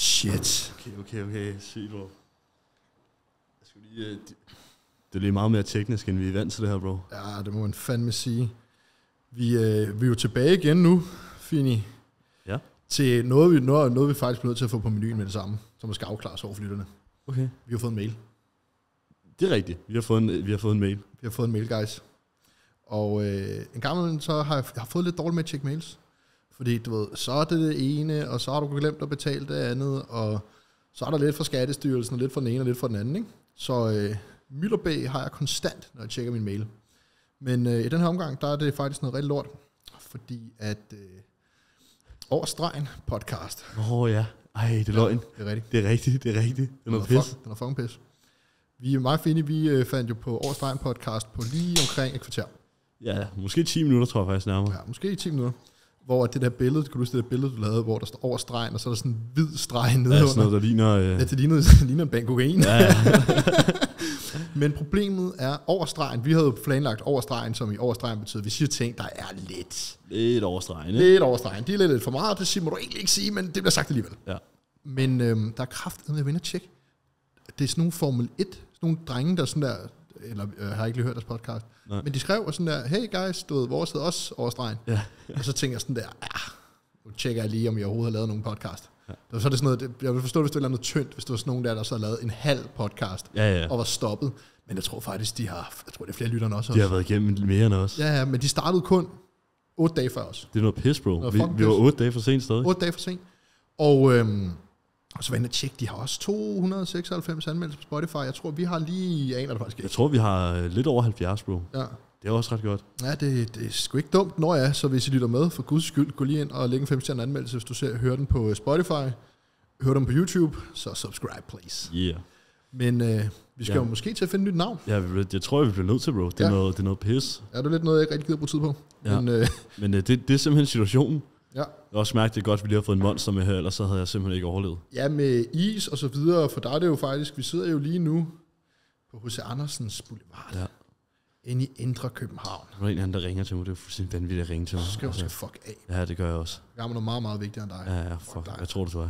Shit. Okay. Sygt, bro. Jeg skulle lige... Det er lige meget mere teknisk, end vi er vant til det her, bro. Ja, det må man fandme sige. Vi er jo tilbage igen nu, Fini. Ja. Til noget vi faktisk bliver nødt til at få på menuen med det samme, som er skal afklares over for lytterne. Okay. Vi har fået en mail. Det er rigtigt. Vi har fået en mail. Vi har fået en mail, guys. Og en gang imellem, så har jeg fået lidt dårligt med at tjekke mails. Fordi du ved, så er det ene, og så har du glemt at betale det andet, og så er der lidt fra Skattestyrelsen, og lidt fra den ene, og lidt fra den anden, ikke? Så mylderbæg har jeg konstant, når jeg tjekker min mail. Men i den her omgang, der er det faktisk noget rigtig lort, fordi at Over Stregen podcast. Ja. Ej, det er løgn. Det er rigtigt. Det er rigtigt. Det er noget pis. Den er fucking pis. Vi er meget fine, vi fandt jo på Over Stregen podcast på lige omkring et kvarter. Ja, måske 10 minutter, tror jeg faktisk nærmere. Ja, måske 10 minutter. Hvor det der billede, kan du huske det der billede, du lavede, hvor der står Over Stregen, og så er der sådan en hvid streg nedenunder. Ja, sådan noget, der ligner... Ja, det ligner en bank kokain. Ja. Men problemet er Over Stregen. Vi havde jo planlagt Over Stregen, som i Over Stregen betyder, vi siger ting, der er lidt over stregen, lidt over stregen. Det er lidt for meget, det må du egentlig ikke sige, men det bliver sagt alligevel. Ja. Men der er kraft med at vinde og tjekke. Det er sådan nogle Formel 1, sådan nogle drenge, der sådan der, eller jeg har ikke lige hørt deres podcast, nej, men de skrev sådan der, hey guys, du ved, vores hedder også Over Stregen. Ja. Og så tænker jeg sådan der, nu tjekker jeg lige, om jeg overhovedet har lavet nogen podcast. Ja. Så er det sådan noget, jeg vil forstå, hvis det var noget tyndt, hvis det var sådan nogen der så har lavet en halv podcast, og var stoppet. Men jeg tror faktisk, det er flere lytterne også. De har været igennem mere end os. Ja, men de startede kun 8 dage før os. Det er noget pis, bro. Vi var 8 dage for sent stadig. 8 dage for sent. Og så var jeg inde og tjekke, de har også 296 anmeldelser på Spotify. Jeg tror, vi har lige, aner det faktisk ikke. Jeg tror, vi har lidt over 70, bro. Ja. Det er også ret godt. Ja, det er sgu ikke dumt, når jeg så hvis I lytter med, for guds skyld, gå lige ind og lægge en 5-stjerne anmeldelse, hvis du hører den på Spotify, hører den på YouTube, så subscribe, please. Yeah. Men vi skal jo måske til at finde et nyt navn. Ja, jeg tror, vi bliver nødt til, bro. Det er noget pis. Ja, det er lidt noget, jeg ikke rigtig gider bruge tid på. Ja. Men det er simpelthen situationen. Ja. Jeg har også mærket det godt, at vi lige har fået en monster med her, ellers så havde jeg simpelthen ikke overlevet. Ja, med is og så videre, for der er det jo faktisk, vi sidder jo lige nu på H.C. Andersens Boulevard. Ja. Inde i Indre København. Der er en anden, der ringer til mig. Det er fuldstændig vanvittigt at ringe til mig. Så skal du fuck af. Ja, det gør jeg også. Jeg har noget meget, meget vigtigere end dig. Ja, fuck. Jeg tror, du er.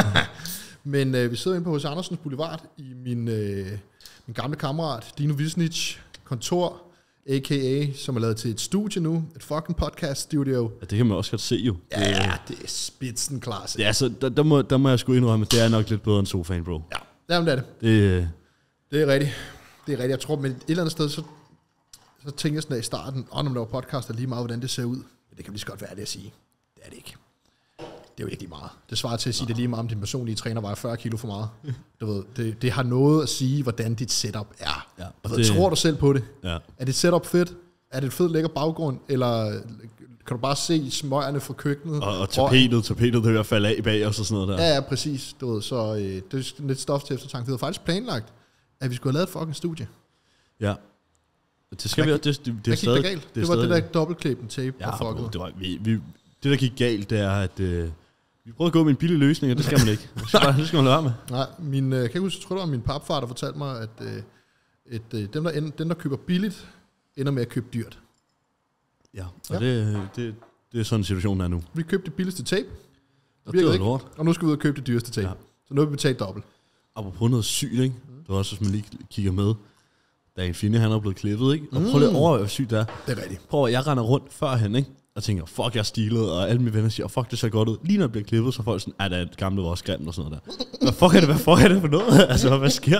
Men vi sidder inde på H.C. Andersens Boulevard i min gamle kammerat, Dino Visnich, kontor, a.k.a. som er lavet til et studie nu. Et fucking podcast-studio. Ja, det kan man også godt se jo. Ja, det er spidsenklasse. Ja, så der må jeg sgu indrømme, at det er nok lidt bedre end sofaen, bro. Ja, jamen, det er det. Det er rigtigt. Det er rigtigt. Jeg tror, men et eller andet sted, så tænker jeg sådan der i starten, når man laver podcast, er lige meget, hvordan det ser ud. Men det kan lige så godt være det at sige. Det er det ikke. Det er jo ikke lige meget. Det svarer til at sige, det lige meget om din personlige træner vejer 40 kilo for meget. Du ved, det har noget at sige, hvordan dit setup er. Ja, tror du selv på det? Ja. Er dit setup fedt? Er det et fedt lækker baggrund? Eller kan du bare se smøgerne fra køkkenet? Og tapetet, det er ved at falde af bag os og sådan noget der. Ja, præcis. Du ved, så det er lidt stof til eftertanke. Vi havde faktisk planlagt, at vi skulle have lavet et fucking studie. Ja. Det skal vi også. Det er stadig galt. Det var det der dobbeltklippen tape. Ja, det der gik galt, det er, at vi prøvede at gå med en billig løsning, og det skal man ikke. Det skal man lade være med. Nej, kan jeg huske, tror du, min papfar, der fortalte mig, at dem, der køber billigt, ender med at købe dyrt. Ja, og det er sådan en situation, der er nu. Vi købte det billigste tape, det er lort. Og nu skal vi ud og købe det dyreste tape. Ja. Så nu har vi betalt dobbelt. Apropos noget sygt, ikke? Det var også, hvis man lige kigger med. Da en Fine, han er blevet klippet, ikke? Og prøv lige at overveje, hvor sygt det er. Det er rigtigt. Prøv at jeg render rundt førhen, ikke? Og tænker, fuck, jeg er stilet, og alle mine venner siger, fuck, det ser godt ud. Lige når det bliver klippet, så folk sådan, det er gamle var også grimt og sådan noget der. Hvad fuck er det for noget? Altså, hvad sker?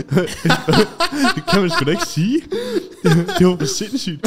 Det kan man sgu da ikke sige. Det var for sindssygt.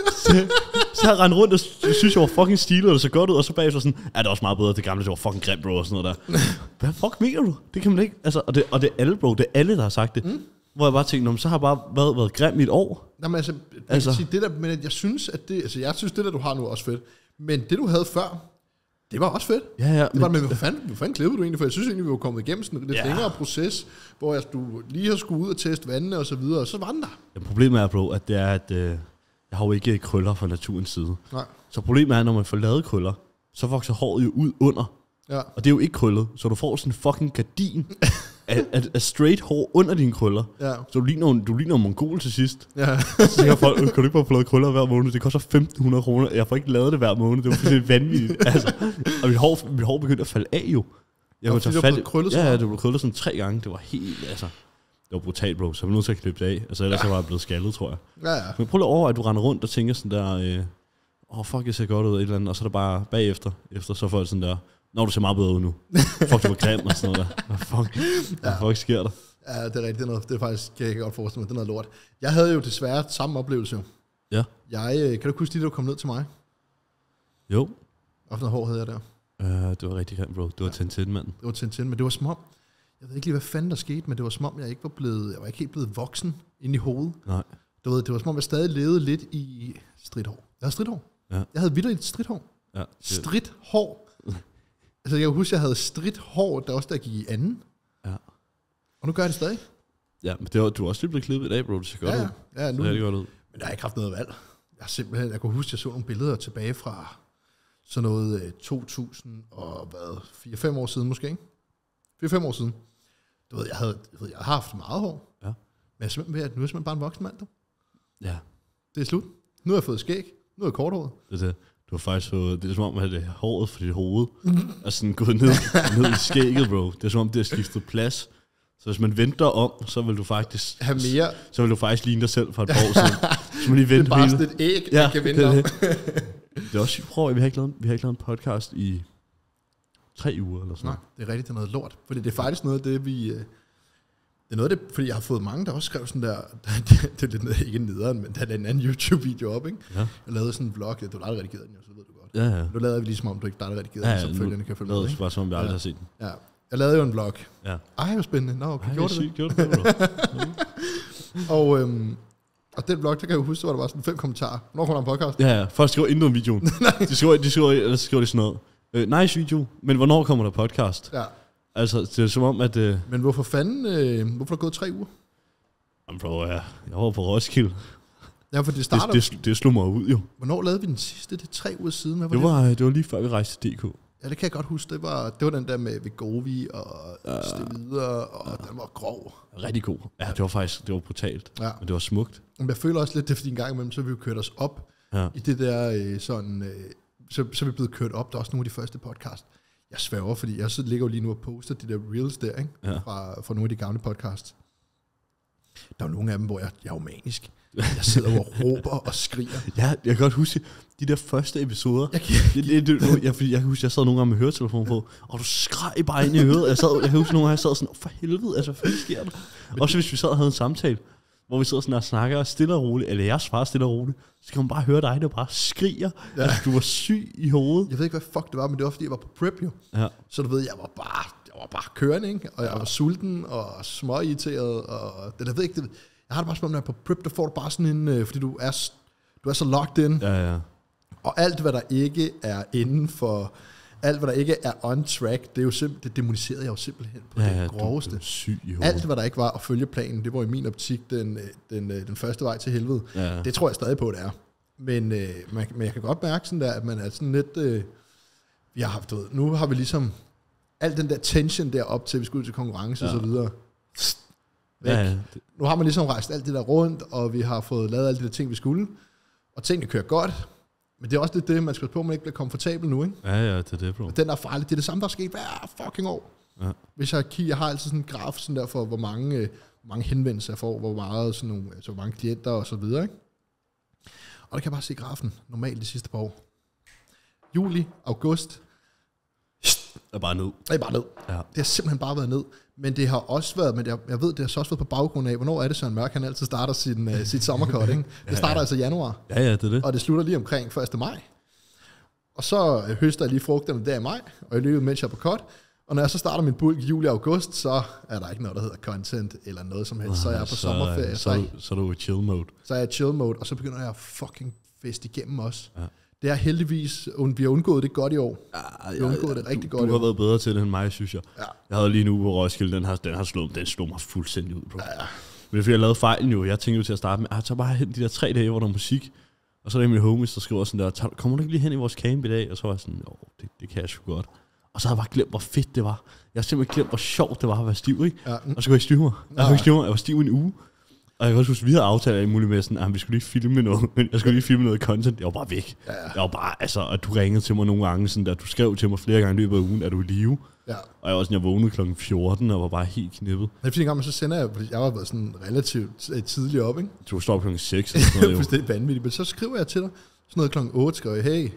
Så jeg rendte rundt og synes, jeg var fucking stilet, og det så godt ud, og så bagefter sådan, det er også meget bedre, det gamle, det var fucking grimt, bro, og sådan noget der. Hvad fuck mener du? Det kan man ikke. Altså, og det er alle, bro, det er alle, der har sagt det. Hvor jeg bare tænkte, så har jeg bare været grim i et år. Jamen altså. Sige, det der, men jeg synes, at det, altså jeg synes, det der, du har nu, er også fedt. Men det, du havde før, det var også fedt. Ja. Det var, men hvor fanden klippede du egentlig? For jeg synes egentlig, vi var kommet igennem sådan en lidt længere proces, hvor du lige har skulle ud og teste vandene og så videre, og så var den der. Ja, problemet er, bro, at det er, at jeg har jo ikke krøller fra naturens side. Nej. Så problemet er, når man får lavet krøller, så vokser håret jo ud under. Ja. Og det er jo ikke krøllet, så du får sådan en fucking gardin af straight hår under dine krøller. Ja. Så du ligner en mongol til sidst. Ja. Så siger folk, kan du ikke bare få lavet krøller hver måned? Det koster 1.500 kroner. Jeg får ikke lavet det hver måned. Det var fuldstændig vanvittigt. Altså, og mit hår begyndte at falde af jo. Jeg kunne tage fordi fat du blev krøllet så ja, meget? det blev krøllet sådan 3 gange. Det var helt, altså... Det var brutalt, bro. Så jeg var nødt til at klippe det af. Altså, ellers var jeg blevet skaldet, tror jeg. Ja. Men prøv lige over, at du render rundt og tænker sådan der... fuck, jeg ser godt ud, et eller andet. Og så er det bare bagefter. Efter så får jeg sådan der... Nå, du ser meget bedre ud nu. Fuck, du var grim og sådan noget der. Hvad fuck sker der? Ja, det er rigtigt. Det er faktisk, kan jeg godt forestille mig, det er noget lort. Jeg havde jo desværre samme oplevelse. Ja. Kan du huske, at du kom ned til mig? Jo. Og noget hår havde jeg der. Det var rigtig grimt, bro. Det var Tintin-manden. Det var Tintin, men det var som om, jeg ved ikke lige, hvad fanden der skete, men det var som om, jeg var ikke helt blevet voksen inde i hovedet. Nej. Du ved, det var som om, jeg stadig levede lidt i stridthår. Jeg havde stridthår. Ja. Jeg havde vitterligt stridthår. Ja. Stridthår. Altså, jeg kan huske, jeg havde stridthår, der også der gik i anden. Ja. Og nu gør jeg det stadig. Ja, men det var, du er også lige blevet klippet i dag, bro. Det ser godt ud. Ja, nu. Det er godt ud. Men der har ikke haft noget valg. Jeg kunne huske, at jeg så nogle billeder tilbage fra sådan noget 2000 og 4-5 år siden måske, ikke? 4-5 år siden. Du ved, jeg har haft meget hår. Ja. Men jeg er simpelthen ved, at nu er jeg simpelthen bare en voksen mand, du. Ja. Det er slut. Nu har jeg fået skæg. Nu er jeg korthåret. Det er det. Du har faktisk fået... Det er som om, at det håret for dit hoved er sådan gået ned i skægget, bro. Det er som om, det har skiftet plads. Så hvis man venter om, så vil du faktisk... Have mere... Så vil du faktisk ligne dig selv for et par år siden. Så må lige vente det er bare sådan et æg, man kan vente om. Det er også sygt. Prøv, vi har ikke lavet en podcast i 3 uger eller sådan noget. Nej, det er rigtigt, det er noget lort. Fordi det er faktisk noget af det, vi... Det er noget af det, fordi jeg har fået mange, der også skrev sådan der... det er lidt ikke nederen, men der er en anden YouTube-video op, ikke? Ja. Jeg lavede sådan en vlog. Du har aldrig redigeret den, så ved du godt. Ja. Nu lavede vi ligesom om, du ikke har redigeret den, så følgende kan følge med, ikke? Bare som om vi aldrig har set den. Ja. Jeg lavede jo en vlog. Ja. Ej, hvor spændende. Nå, okay, gjorde det? Gjorde det, bro. Og den vlog, der kan jeg huske, hvor der var sådan 5 kommentarer. Hvornår kommer der en podcast? Ja. Folk skriver intet om videoen. de skriver sådan noget. Nice video, men hvornår kommer der podcast? Ja. Altså, det er som om, at... Men hvorfor fanden... hvorfor er der gået 3 uger? Jamen, bro, jeg var på Roskilde. Ja, for det starter... Det slog mig ud, jo. Hvornår lavede vi den sidste? Det er 3 uger siden. Det var lige før, vi rejste til DK. Ja, det kan jeg godt huske. Det var den der med Vegovi og Stevide, og den var grov. Rigtig god. Ja, det var brutalt. Ja. Men det var smukt. Men jeg føler også lidt, det er fordi en gang imellem, så har vi jo kørt os op i det der så er vi blevet kørt op. Der er også nogle af de første podcast. Jeg sværger, fordi jeg ligger jo lige nu og poster de der reels der, ikke? Ja. Fra nogle af de gamle podcasts. Der er jo nogle af dem, hvor jeg er jo manisk. Jeg sidder og råber og skriger. Ja, jeg kan godt huske de der første episoder. Jeg kan huske, jeg sad nogle gange med høretelefonen på, og du skreg bare ind i øret. Jeg kan huske nogle gange, jeg sad sådan, for helvede, altså, hvad sker der? Også hvis vi sad og havde en samtale, hvor vi sidder sådan og snakker stille og roligt, eller jeg svarer stille og roligt, så kan man bare høre dig, der bare skriger. Ja. Altså, du var syg i hovedet. Jeg ved ikke, hvad fuck det var, men det var, fordi jeg var på prep, jo. Ja. Så du ved, jeg var bare kørende, ikke? Og jeg var sulten og småirriteret, og det der ved ikke, jeg har det bare som om, når jeg er på prep, der får du bare sådan en, fordi du er så locked in. Ja. Og alt, hvad der ikke er inden for, alt, hvad der ikke er on track, det er jo simpelthen, det demoniserede jeg jo simpelthen på det groveste. Du er syg i hovedet. Alt, hvad der ikke var at følge planen, det var i min optik den første vej til helvede. Ja. Det tror jeg stadig på, det er. Men jeg kan godt mærke sådan der, at man er sådan lidt, vi har haft, nu har vi ligesom, al den der tension der op til, vi skulle ud til konkurrence og så videre. Ja. Nu har man ligesom rejst alt det der rundt, og vi har fået lavet alle de der ting, vi skulle. Og tingene kører godt. Men det er også lidt det, man skal på, at man ikke bliver komfortabel nu, ikke? Ja, det er det, bro. Og den er farlig. Det er det samme, der er sket hver fucking år. Ja. Hvis jeg har altid sådan en graf sådan der for, hvor mange henvendelser jeg får, hvor meget sådan nogle, altså hvor mange klienter og så videre, ikke? Og der kan jeg bare se grafen normalt de sidste par år. Juli, august. Er bare ned. Det er bare ned. Ja. Det har simpelthen bare været ned. Men det har også været, men jeg ved, det har så også været på baggrund af, hvornår er det, Søren Mørk, han altid starter sit sommerkort, ikke? Det starter altså i januar. Ja, det er det. Og det slutter lige omkring 1. maj. Og så høster jeg lige frugterne der i maj, og jeg løber, mens jeg er på cut. Og når jeg så starter min bulk i juli og august, så er der ikke noget, der hedder content eller noget som helst. Så er jeg på sommerferie. Så er du i chill mode. Så er jeg i chill mode, og så begynder jeg at fucking fest igennem også. Ja. Det er heldigvis, vi har undgået det godt i år. Ja, vi har undgået det rigtig godt i år. Du har været bedre til det end mig, synes jeg. Ja. Jeg havde lige nu på Roskilde, den slog mig fuldstændig ud, bro. Ja. Men det er fordi, jeg lavede fejlen jo. Jeg tænkte jo til at starte med, så bare hen de der 3 dage, hvor der er musik. Og så er der mine homies, der skriver sådan der, kommer du ikke lige hen i vores camp i dag? Og så var jeg sådan, det kan jeg sgu godt. Og så havde jeg bare glemt, hvor fedt det var. Jeg har simpelthen glemt, hvor sjovt det var at være stiv, ikke? Ja. Og så kunne jeg stive mig. Jeg var stiv i en uge. Og jeg kan også huske, vi havde aftalt alt muligt med sådan, at vi skulle lige filme noget, men jeg skulle lige filme noget content. Jeg var bare væk. Ja. Jeg var bare, altså, at du ringede til mig nogle gange, sådan der, du skrev til mig flere gange i løbet af ugen, at du er i live. Ja. Og jeg var sådan, jeg vågnede klokken 14, og var bare helt knippet. Men fordi engang, så sender jeg, fordi jeg var været sådan relativt tidligt op, ikke? Du står klokken 6 eller sådan noget, jo. Det er vanvittigt, men så skriver jeg til dig, sådan noget klokken 8, skriver jeg, hey,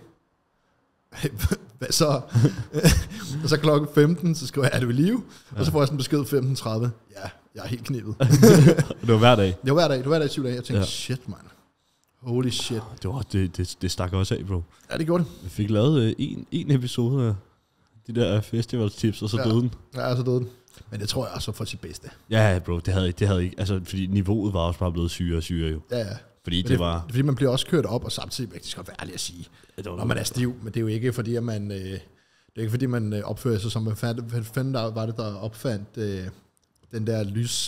hvad så? Og så klokken 15, så skriver jeg, er du i live? Ja. Og så får jeg sådan besked 15:30. Ja, jeg er helt knippet. Det var hver dag? Det var hver dag i 7 dage. Jeg tænkte, shit, man. Holy shit. Det stak også af, bro. Ja, det gjorde det. Vi fik lavet en episode af de der festivalstips, og så døde den. Ja, så døde den. Men det tror jeg også for sit bedste. Ja, bro, det havde ikke, altså, fordi niveauet var også bare blevet syre jo. Ja. Fordi det var... Fordi man bliver også kørt op, og samtidig rigtig godt være ærlig at sige, når man er stiv, men det er jo ikke fordi, at man... det er ikke fordi, man opfører sig som... Hvad fanden var det, der opfandt den der lys...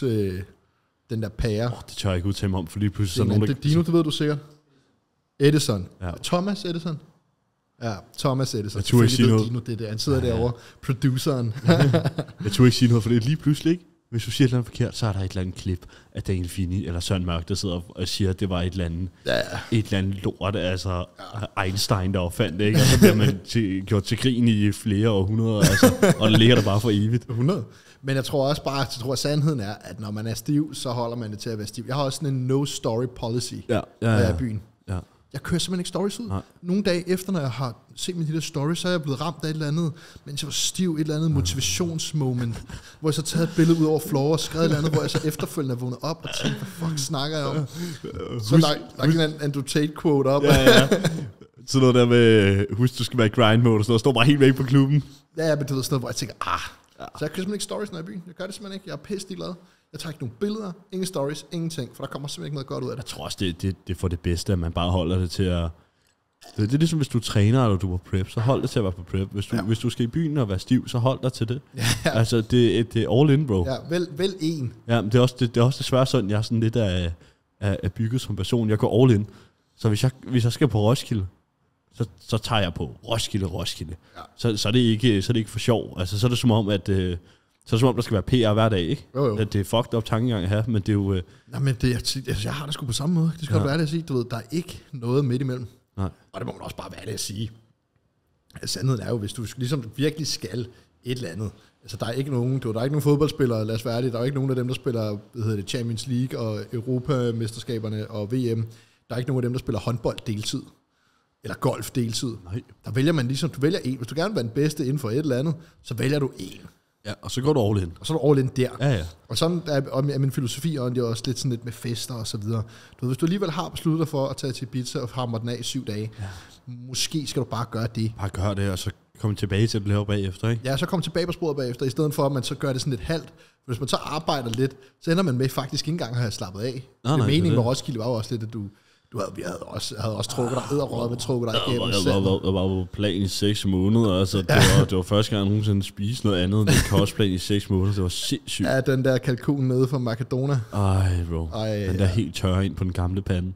den der pære? Det tør jeg ikke udtale mig om, for lige pludselig sådan nogen... Dino, det ved du sikkert. Edison. Ja. Thomas Edison. Ja, Thomas Edison. Jeg turde ikke sige noget. Dino, det han sidder derovre. Produceren. Jeg turde ikke sige noget, for det er lige pludselig ikke. Hvis du siger et eller andet forkert, så er der et eller andet klip af Daniel Fini eller Søren Mørk, der sidder og siger, at det var et eller andet lort, altså Einstein, der opfandt det, ikke? Og så bliver man gjort til grin i flere århundreder, altså, og det ligger der bare for evigt. 100. Men jeg tror også bare, at sandheden er, at når man er stiv, så holder man det til at være stiv. Jeg har også sådan en no-story policy, når jeg er i byen. Ja. Jeg kører simpelthen ikke stories ud. Nej. Nogle dage efter, når jeg har set med de der stories, så er jeg blevet ramt af et eller andet, mens jeg var stiv, et eller andet motivationsmoment, hvor jeg så taget et billede ud over floor og skrevet et eller andet, hvor jeg så efterfølgende er vågnet op og tænkte, hvad fuck snakker jeg om? Så lagt en Andrew Tate quote op. Ja. Så noget der med, husk du skal være i grind mode og sådan noget, står bare helt væk på klubben. Ja, men det var sådan noget, hvor jeg tænker, Så jeg kører simpelthen ikke stories, når jeg er i byen. Jeg gør det simpelthen ikke. Jeg er pisselig glad. Jeg tager ikke nogen billeder, ingen stories, ingenting, for der kommer simpelthen ikke noget godt ud af det. Jeg tror også, det er for det bedste, at man bare holder det til at... Det er ligesom, hvis du træner, eller du er på prep, så hold det til at være på prep. Hvis du skal i byen og være stiv, så hold dig til det. Ja. Altså, det er all in, bro. Ja, vel en. Ja, men det er også desværre sådan, jeg er sådan lidt af bygget som person. Jeg går all in. Så hvis jeg skal på Roskilde, så tager jeg på Roskilde. Ja. Så er det ikke for sjov. Altså, så er det som om, at... Så er det som om, der skal være PR hver dag, ikke? Jo. Det er fucked up tankegang at have, men det er jo... Nej, men jeg har det sgu på samme måde. Det skal være det at sige. Du ved, der er ikke noget midt imellem. Nej. Og det må man også bare være det at sige. Sandheden er jo, hvis du ligesom virkelig skal et eller andet. Altså, der er ikke nogen fodboldspillere, lad os være ærlige. Der er ikke nogen af dem, der spiller Champions League og Europamesterskaberne og VM. Der er ikke nogen af dem, der spiller håndbold deltid. Eller golf deltid. Nej. Der vælger man ligesom, du vælger en. Hvis du gerne vil være den bedste inden for et eller andet, så vælger du en. Ja, og så går du all in. Og så er du all in der. Ja. Og sådan er min filosofi, og det er også lidt sådan lidt med fester og så videre. Du ved, hvis du alligevel har besluttet dig for at tage til Ibiza og hamre den af i 7 dage, måske skal du bare gøre det. Bare gøre det, og så komme tilbage til at blive bagefter, ikke? Ja, så komme tilbage på sporet bagefter, i stedet for at man så gør det sådan lidt halvt. Hvis man så arbejder lidt, så ender man med faktisk ikke engang at have slappet af. Meningen med Roskilde var jo også lidt, at vi havde også trukket dig, med trukket dig igennem. Jeg var på plan i 6 måneder, altså det var første gang, jeg nogensinde spiste noget andet end kostplan i 6 måneder. Det var sindssygt. Ja, den der kalkun nede fra Makedona. Ej, bro. Den der helt tørre ind på den gamle pande.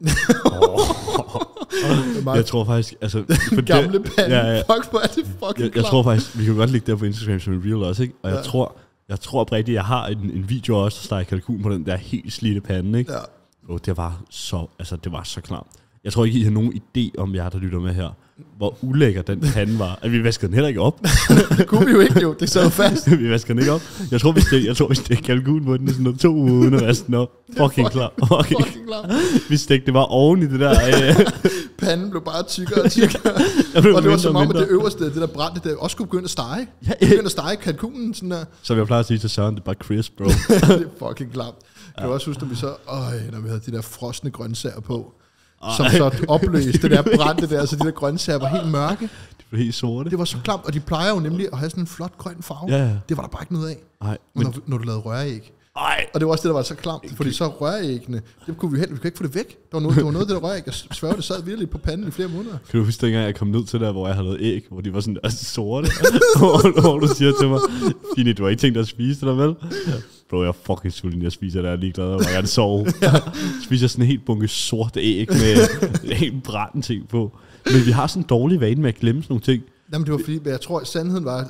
Jeg tror faktisk, altså... Den gamle pande? Fuck, hvor er det fucking jeg tror faktisk, vi kan godt lægge der på Instagram som en reel også, ikke? Og jeg tror oprigtigt, jeg har en video også, der steger kalkun på den der helt slidte pande, ikke? Ja. Det var så klamt. Jeg tror ikke, I har nogen idé om jer, der lytter med her, hvor ulækker den pande var. At vi vaskede den heller ikke op. Det kunne vi jo ikke, jo. Det sad fast. Vi vaskede den ikke op. Jeg tror, vi stegte kalkun på den i sådan noget 2 uger uden at vaske den op. Fucking klar. Vi stegte det bare oven i det der. Panden blev bare tykkere og tykkere. Og det var som om, at det øverste, det der brændte, det også skulle begynde at stege. Ja, begynde at stege kalkunen sådan der. Så jeg plejer at sige til Søren, det er bare crisp, bro. Det er fucking klamt. Jeg kan også huske, at vi så, når vi havde de der frosne grøntsager på, som så opløste det der brændte der, så de der grøntsager var helt mørke. De var helt sorte. Det var så klamt, og de plejer jo nemlig at have sådan en flot grøn farve. Ja. Det var der bare ikke noget af, når du lavede røræg. Og det var også det, der var så klamt, fordi så røræggene, det kunne vi ikke få det væk. Det var noget af det der røræg, jeg sværger, det sad virkelig på panden i flere måneder. Kan du huske, dengang jeg kom ned til der, hvor jeg havde lavet æg, hvor de var sådan sorte, hvor du siger til mig, Fini, du har ikke tænkt dig at spise det der, vel? Bro, jeg er fucking sulten, jeg spiser det, jeg er ligeglad, og jeg kan sove. Spiser sådan en helt bunke sorte æg med helt brændt ting på. Men vi har sådan en dårlig vane med at glemme sådan nogle ting. Jamen det var fordi, jeg tror, sandheden var, altså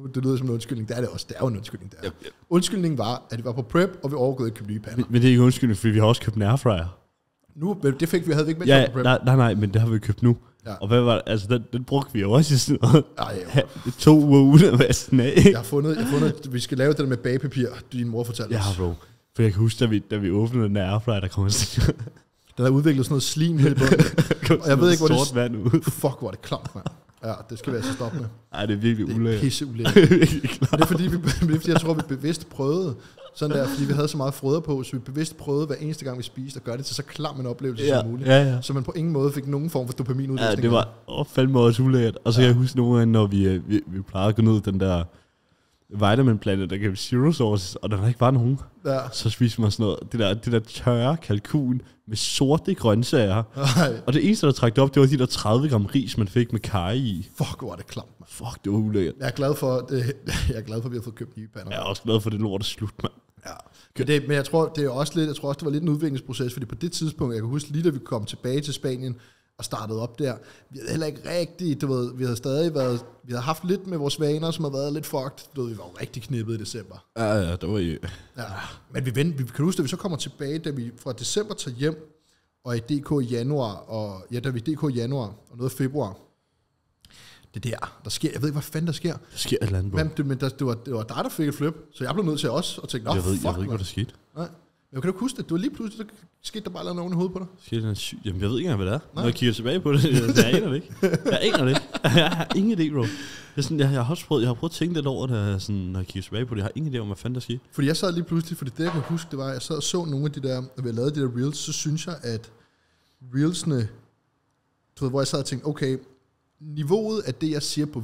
Det lyder som en undskyldning. Det er det også. Det er jo en undskyldning, der. Yep. Undskyldningen var, at vi var på prep, og vi overgået at købe nye pander. Men det er ikke undskyldning, fordi vi har også købt en airfryer. Nu, det fik vi, havde vi ikke med Ja, på prep. nej, men det har vi købt nu. Ja. Og hvad var det? Altså, den brugte vi jo også i sådan noget. Ej, 2 uger uden at vaske den af. jeg har fundet, at vi skal lave det der med bagepapir, din mor fortalte os. Ja, bro. For jeg kan huske, da vi åbnede den airfryer, der kom sådan Den har udviklet sådan noget slim her i bunden. Og jeg ved ikke, hvor sort vand ud. Fuck, hvor er det klamt, mand. Ja, det skal vi altså stoppe med. Ej, det er virkelig Det er ulækkert. pisse ulækkert. Det er fordi, jeg tror, vi bevidst prøvede sådan der, fordi vi havde så meget frøder på, så vi bevidst prøvede hver eneste gang, vi spiste, at gøre det til så klam en oplevelse som muligt. Ja. Så man på ingen måde fik nogen form for dopamin ud. Ja, det var fandme også ulækkert. Og så kan jeg huske nogle gange, når vi plejede at gå ned den der Vitamin Planet, der gav zero sauce, og der ikke var nogen. Ja. Så spiste man sådan noget, det der tørre kalkun med sorte grøntsager. Ej. Og det eneste, der trak det op, det var de der 30 gram ris, man fik med kaj i. Fuck, hvor er det klamt, mand. Fuck, det var ulækkert. Jeg er glad for, at vi har fået købt nye pander. Jeg er også glad for, at det lort er slut, mand. Ja. Men jeg tror, det er også lidt, det var lidt en udviklingsproces, fordi på det tidspunkt, jeg kan huske lige da vi kom tilbage til Spanien og startede op der, vi havde heller ikke rigtig, vi havde haft lidt med vores vaner, som har været lidt fucked, vi var jo rigtig knippet i december. Ja, det var jo... Ja. Men vi kan huske, at vi så kommer tilbage, da vi fra december tager hjem, og i DK i januar, og noget af februar. Det der sker, jeg ved ikke, hvad fanden der sker. Der sker et eller andet, bro. Men det var dig, der fik et flip, så jeg blev nødt til os og tænkte, Jeg ved ikke, hvad der skete. Nej. Men kan du huske det? Det var lige pludselig, der skete der bare noget i hovedet på dig. Skete der sygt? Jamen, jeg ved ikke engang, hvad det er. Når jeg kigger tilbage på det, jeg aner det ikke. Jeg har ingen idé, bro. Jeg har prøvet at tænke lidt over det, sådan, når jeg kigger tilbage på det. Jeg har ingen idé om, hvad fanden der skete. Fordi jeg sad lige pludselig, fordi det jeg kan huske, det var, at jeg sad og så nogle af de der, når vi lavede de der reels, så synes jeg, at reelsene, hvor jeg sad og tænkte, okay, niveauet af det, jeg siger på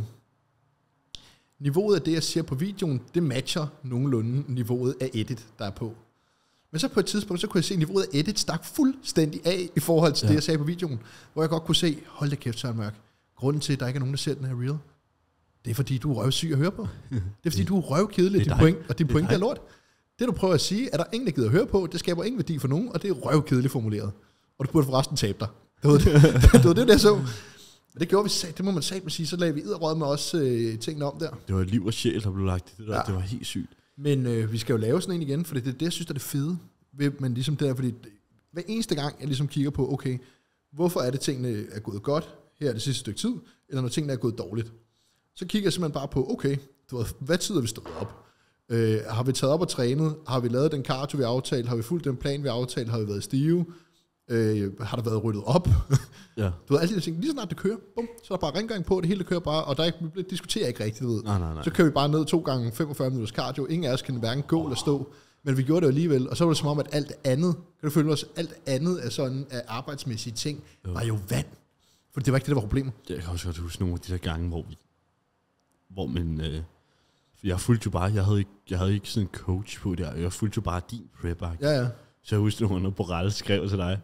videoen, det matcher nogenlunde niveauet af edit, der er på. Men så på et tidspunkt, så kunne jeg se, at niveauet af edit stak fuldstændig af i forhold til det, jeg sagde på videoen. Hvor jeg godt kunne se, hold da kæft, Søren Mørk. Grunden til, at der ikke er nogen, der ser den her reel, det er fordi, du er røvsyg at høre på. Det er fordi, du er røvkedelig, og din point er lort. Det du prøver at sige, er der ingen, der gider at høre på, det skaber ingen værdi for nogen, og det er røvkedeligt formuleret. Og du burde forresten tabe dig. Det var det, der så. Men det gjorde vi, det må man satme sige, så lagde vi edderrød med også tingene om der. Det var liv og sjæl, der blev lagt i det der. Ja. Det var helt sygt. Men vi skal jo lave sådan en igen, for det er det, jeg synes, der er det fede. Men ligesom det der, fordi hver eneste gang, jeg ligesom kigger på, okay, hvorfor er det, tingene er gået godt her det sidste stykke tid, eller når tingene er gået dårligt. Så kigger jeg simpelthen bare på, okay, hvad tid har vi stået op? Har vi taget op og trænet? Har vi lavet den cardio, vi aftalt? Har vi fulgt den plan, vi aftalt? Har vi været stive? Har der været ryddet op? Ja. Du ved, alle de der ting, lige snart det kører, bum, så er der bare rengøring på, det hele kører bare, og vi diskuterer ikke rigtigt, du ved. Nej. Så kører vi bare ned 2 gange 45 minutters cardio, ingen af os kan hverken gå eller stå, men vi gjorde det jo alligevel, og så var det som om, at alt andet, kan du føle os, alt andet af sådan af arbejdsmæssige ting, var jo vand. For det var ikke det, der var problemet. Jeg kan også godt huske nogle af de der gange, hvor man... jeg fulgte jo bare, jeg havde ikke sådan en coach på der, jeg fulgte jo bare din prep. Ja. Så jeg husker, når Borrell skrev til dig,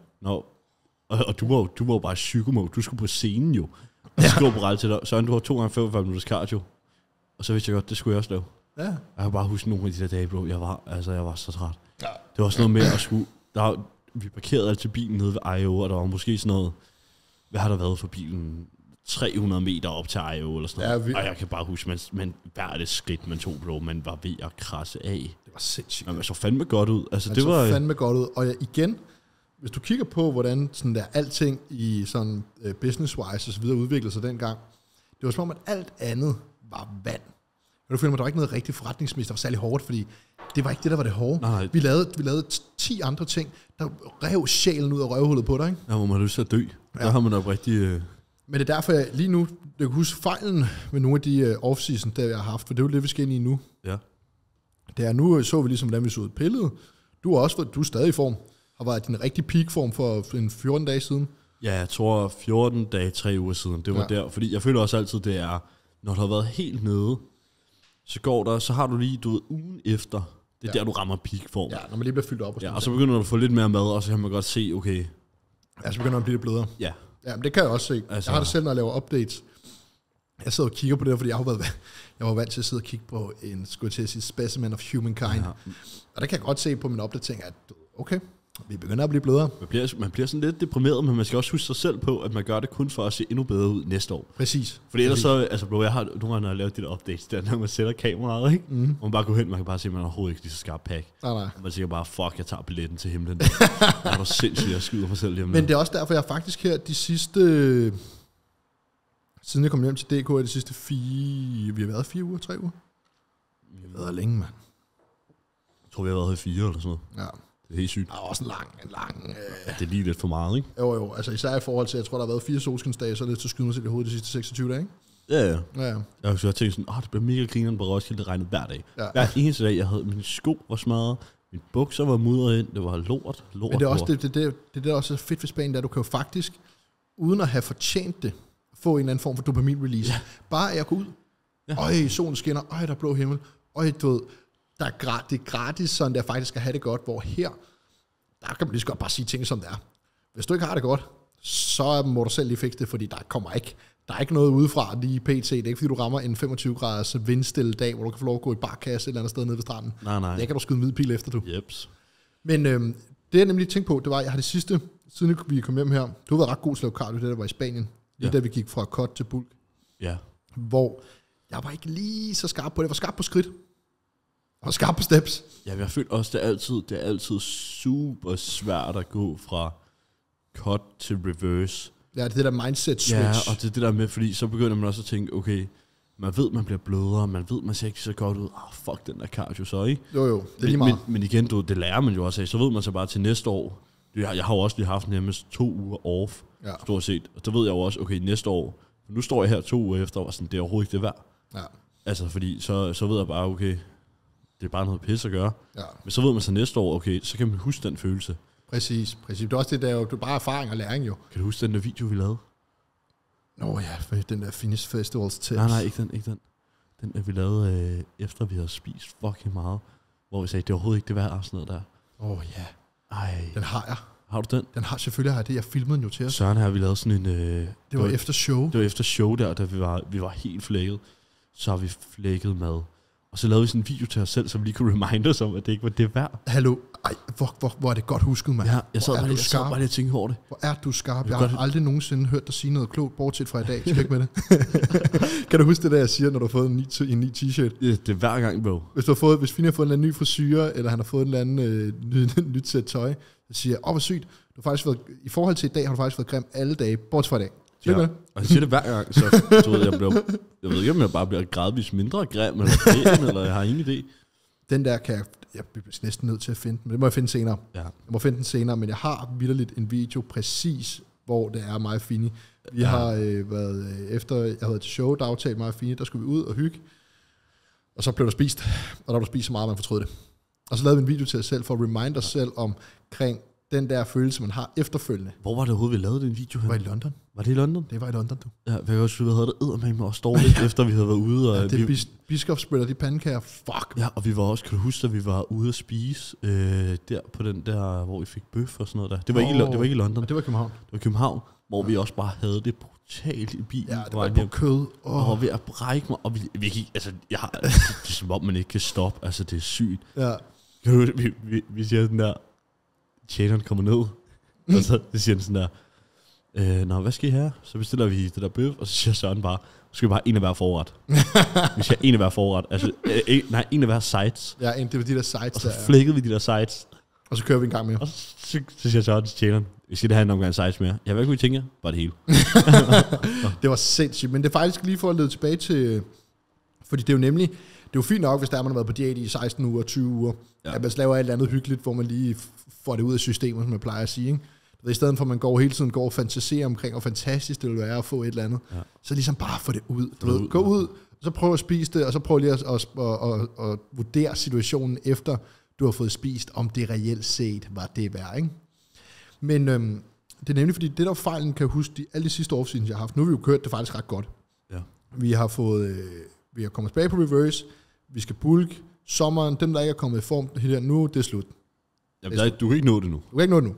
og du var jo bare psykomode, du skulle på scenen jo. Og så skrev Borrell til dig, så du har 2 gange 45 minutters cardio. Og så vidste jeg godt, det skulle jeg også lave. Ja. Jeg kan bare huske nogle af de der dage, bro. Jeg var så træt. Ja. Det var sådan noget med at vi parkerede altid bilen nede ved IO, og der var måske sådan noget, hvad har der været for bilen? 300 meter op til IO eller sådan noget. Og jeg kan bare huske, man hver det skridt, man tog, bro, man var ved at krasse af. Det var sindssygt. Man så fandme godt ud. Altså, det var fandme godt ud. Og igen, hvis du kigger på, hvordan sådan der alting i sådan business-wise og så videre udviklede sig dengang, det var som om, at alt andet var vand. Og du føler mig, der var ikke noget rigtig forretningsmæssigt, der var særlig hårdt, fordi det var ikke det, der var det hårde. Nej. Vi lavede 10 andre ting, der rev sjælen ud af røvhullet på dig, ikke? Ja, hvor man har lyst til at dø. Ja. Der har man da rigtig... Men det er derfor, jeg lige nu, jeg kan huske fejlen med nogle af de off-season, der jeg har haft, for det er jo det, vi skal ind i nu. Ja. Det er nu, så vi ligesom, hvordan vi så ud pillet. Du er stadig i form. Har været din rigtig peak-form for en 14 dage siden. Ja, jeg tror 14 dage, 3 uger siden. Det var der, fordi jeg føler også altid, det er, når du har været helt nede, så har du lige, ugen efter, det er der, du rammer peak-form. Ja, når man lige bliver fyldt op. Og så begynder du at få lidt mere mad, og så kan man godt se, okay. Ja, så begynder man at blive lidt blødere. Ja. Ja, men det kan jeg også se. Altså, jeg har det selv, når jeg laver updates. Jeg sidder og kigger på det, fordi jeg var vant til at sidde og kigge på en, specimen of humankind. Ja. Og der kan jeg godt se på min opdatering, at okay, Vi begynder at blive blødere. Man bliver sådan lidt deprimeret, men man skal også huske sig selv på, at man gør det kun for at se endnu bedre ud næste år. Præcis. Fordi ellers så, altså bro, jeg har nogle gange lavet de der updates, der når man sætter kameraet, ikke? Og man bare går hen, man kan bare se, at man overhovedet ikke lige så skarp pack. Nej. Og man siger bare, fuck, jeg tager billetten til himlen. Jeg er sindssygt, jeg skyder mig selv hjemme. Men det er også derfor, jeg faktisk her de sidste... Siden jeg kom hjem til DK, de sidste 4... Vi har været 4 uger, 3 uger? Vi har været længe, mand. Jeg tror, vi har været her i 4 eller sådan noget. Ja. Det er helt sygt. Der er også en lang... Det er lige lidt for meget, ikke? Jo, altså især i forhold til, jeg tror, der har været 4 solskinsdage, så er det til at skyde mig selv i hovedet de sidste 26 dage, ikke? Ja. Ja. Jeg har også tænkt sådan, det bliver mega grineren på Roskilde, det regnede hver dag. Ja. Hver eneste dag, jeg havde mine sko var smadret, mine bukser var mudret ind, det var lort. Men det er også det der også er fedt ved Spanien, der du kan jo faktisk, uden at have fortjent det, få en eller anden form for dopamin-release. Ja. Bare at jeg går ud. Ja. Øj, solen skinner. Øj, der er blå himmel. Øj, du ved, det er gratis, sådan der faktisk skal have det godt, hvor her, der kan man lige så godt bare sige ting, som det er. Hvis du ikke har det godt, så må du selv lige fikse det, fordi der er ikke noget udefra lige pt. Det er ikke, fordi du rammer en 25-graders vindstille dag, hvor du kan få lov at gå i barkasse et eller andet sted nede ved stranden. Nej. Det kan du skyde en hvid pil efter, du. Jeps. Men det jeg nemlig tænkte på, det var, jeg har det sidste, siden vi kom hjem her, du har været ret god til at lave cardio, det der var i Spanien, lige da vi gik fra cut til bulk. Ja. Hvor jeg var ikke lige så skarp på det. Jeg var skarp på skridt. Jeg var skarp på steps. Ja, jeg følte også, det er altid super svært at gå fra cut til reverse. Ja, det er det der mindset switch. Ja, og det er det der med, fordi så begynder man også at tænke, okay, man ved, man bliver blødere, man ved, man ser ikke så godt ud. Fuck den der cardio så, ikke? Jo, det er lige meget. Men igen, det lærer man jo også af. Så ved man så bare til næste år. Jeg har jo også lige haft nærmest 2 uger off, stort set. Og så ved jeg jo også, okay, næste år, nu står jeg her 2 uger efter, og sådan, det er overhovedet ikke det værd. Ja. Altså, fordi så ved jeg bare, okay, det er bare noget pis at gøre. Ja. Men så ved man så næste år, okay, så kan man huske den følelse. Præcis. Det er også det der, det er bare erfaring og læring jo. Kan du huske den der video, vi lavede? Nå ja, den der Finish Festivals tips. Nej, ikke den. Den vi lavede, efter vi havde spist fucking meget. Hvor vi sagde, det er overhovedet ikke det værd og sådan noget der. Ja. Ej. Den har jeg. Har du den? Selvfølgelig har jeg det. Jeg filmede den jo til os. Søren her, vi lavede sådan en... det var efter show. Det var efter show der, da vi var helt flækket. Så har vi flækket mad. Og så lavede vi sådan en video til os selv, så vi lige kunne reminde os om, at det ikke var det værd. Hallo. Ej, hvor er det godt husket, mand. Ja, jeg sad bare lige og tænkte over det. Hvor er du skarp. Jeg har aldrig nogensinde hørt dig sige noget klogt, bortset fra i dag. Skal ikke med det? Kan du huske det der, jeg siger, når du har fået en ny t-shirt? Ja, det er hver gang, bro. Hvis Finn har fået en ny frisyre, eller han har fået en eller anden nyt sæt tøj, så siger jeg, hvor sygt. Du har faktisk været, i forhold til i dag, har du faktisk været grim alle dage, bortset fra i dag. Ja, og jeg siger det hver gang, så ved jeg ved ikke, om jeg bare bliver gradvist mindre grim, eller pæn, eller jeg har ingen idé. Den der kan jeg bliver næsten nødt til at finde, men det må jeg finde senere. Ja. Jeg må finde den senere, men jeg har vitterligt en video præcis, hvor det er mig og Fini. Vi har været, efter jeg havde været til show, der aftalte mig og Fini, der skulle vi ud og hygge. Og så blev der spist, og der blev spist så meget, man fortrød det. Og så lavede vi en video til os selv, for at remind os selv omkring den der følelse, man har efterfølgende. Hvor var det overhovedet, vi lavede den video her? Det var i London. Var det i London? Det var i London, du. Ja, jeg også vi havde det eddermame og dårligt, efter vi havde været ude. Og det er biskopsbøller, de pandekager. Fuck. Ja, og vi var også, kan du huske, at vi var ude at spise der på den der, hvor vi fik bøf og sådan noget der. Det var ikke i London. Det var København. Det var København, hvor vi også bare havde det brutalt i bilen. Ja, det var på kød. Og ved at brække mig. Og vi gik, altså, det er som om, man ikke kan stoppe. Altså, det er sygt. Ja. Vi siger den der, tjeneren kommer ned. Og så siger den sådan der, nå, hvad skal I have? Så bestiller vi det der bøf, og så siger Søren bare, skal vi bare en af hver forret. Vi siger en af hver forret. Altså, en af hver sides. Ja, det var de der sides. Og så flækkede vi de der sides. Og så kører vi en gang mere. Og så siger Søren til tjeneren, vi skal det have en omgang sides mere. Ja, hvad kunne I tænke jer? Bare det hele. Det var sindssygt, men det er faktisk lige for at lede tilbage til, fordi det er jo nemlig, det er jo fint nok, hvis der man har været på diæt i 16 uger, 20 uger, at man laver et eller andet hyggeligt, hvor man lige får det ud af systemet, som man plejer at sige, ikke? I stedet for, at man hele tiden går og fantaserer omkring, hvor fantastisk det vil være at få et eller andet, så ligesom bare få det ud. Du ved, gå ud, så prøv at spise det, og så prøv lige at vurdere situationen efter, du har fået spist, om det reelt set var det værd, ikke? Men det er nemlig, fordi det der fejlen, kan jeg huske, alle de sidste off-seasons, jeg har haft, nu har vi jo kørt det faktisk ret godt. Ja. Vi har kommet tilbage på reverse, vi skal bulk, sommeren, dem der ikke er kommet i form her nu, det er slut. Jamen, du kan ikke nå det nu. Du kan ikke nå det nu.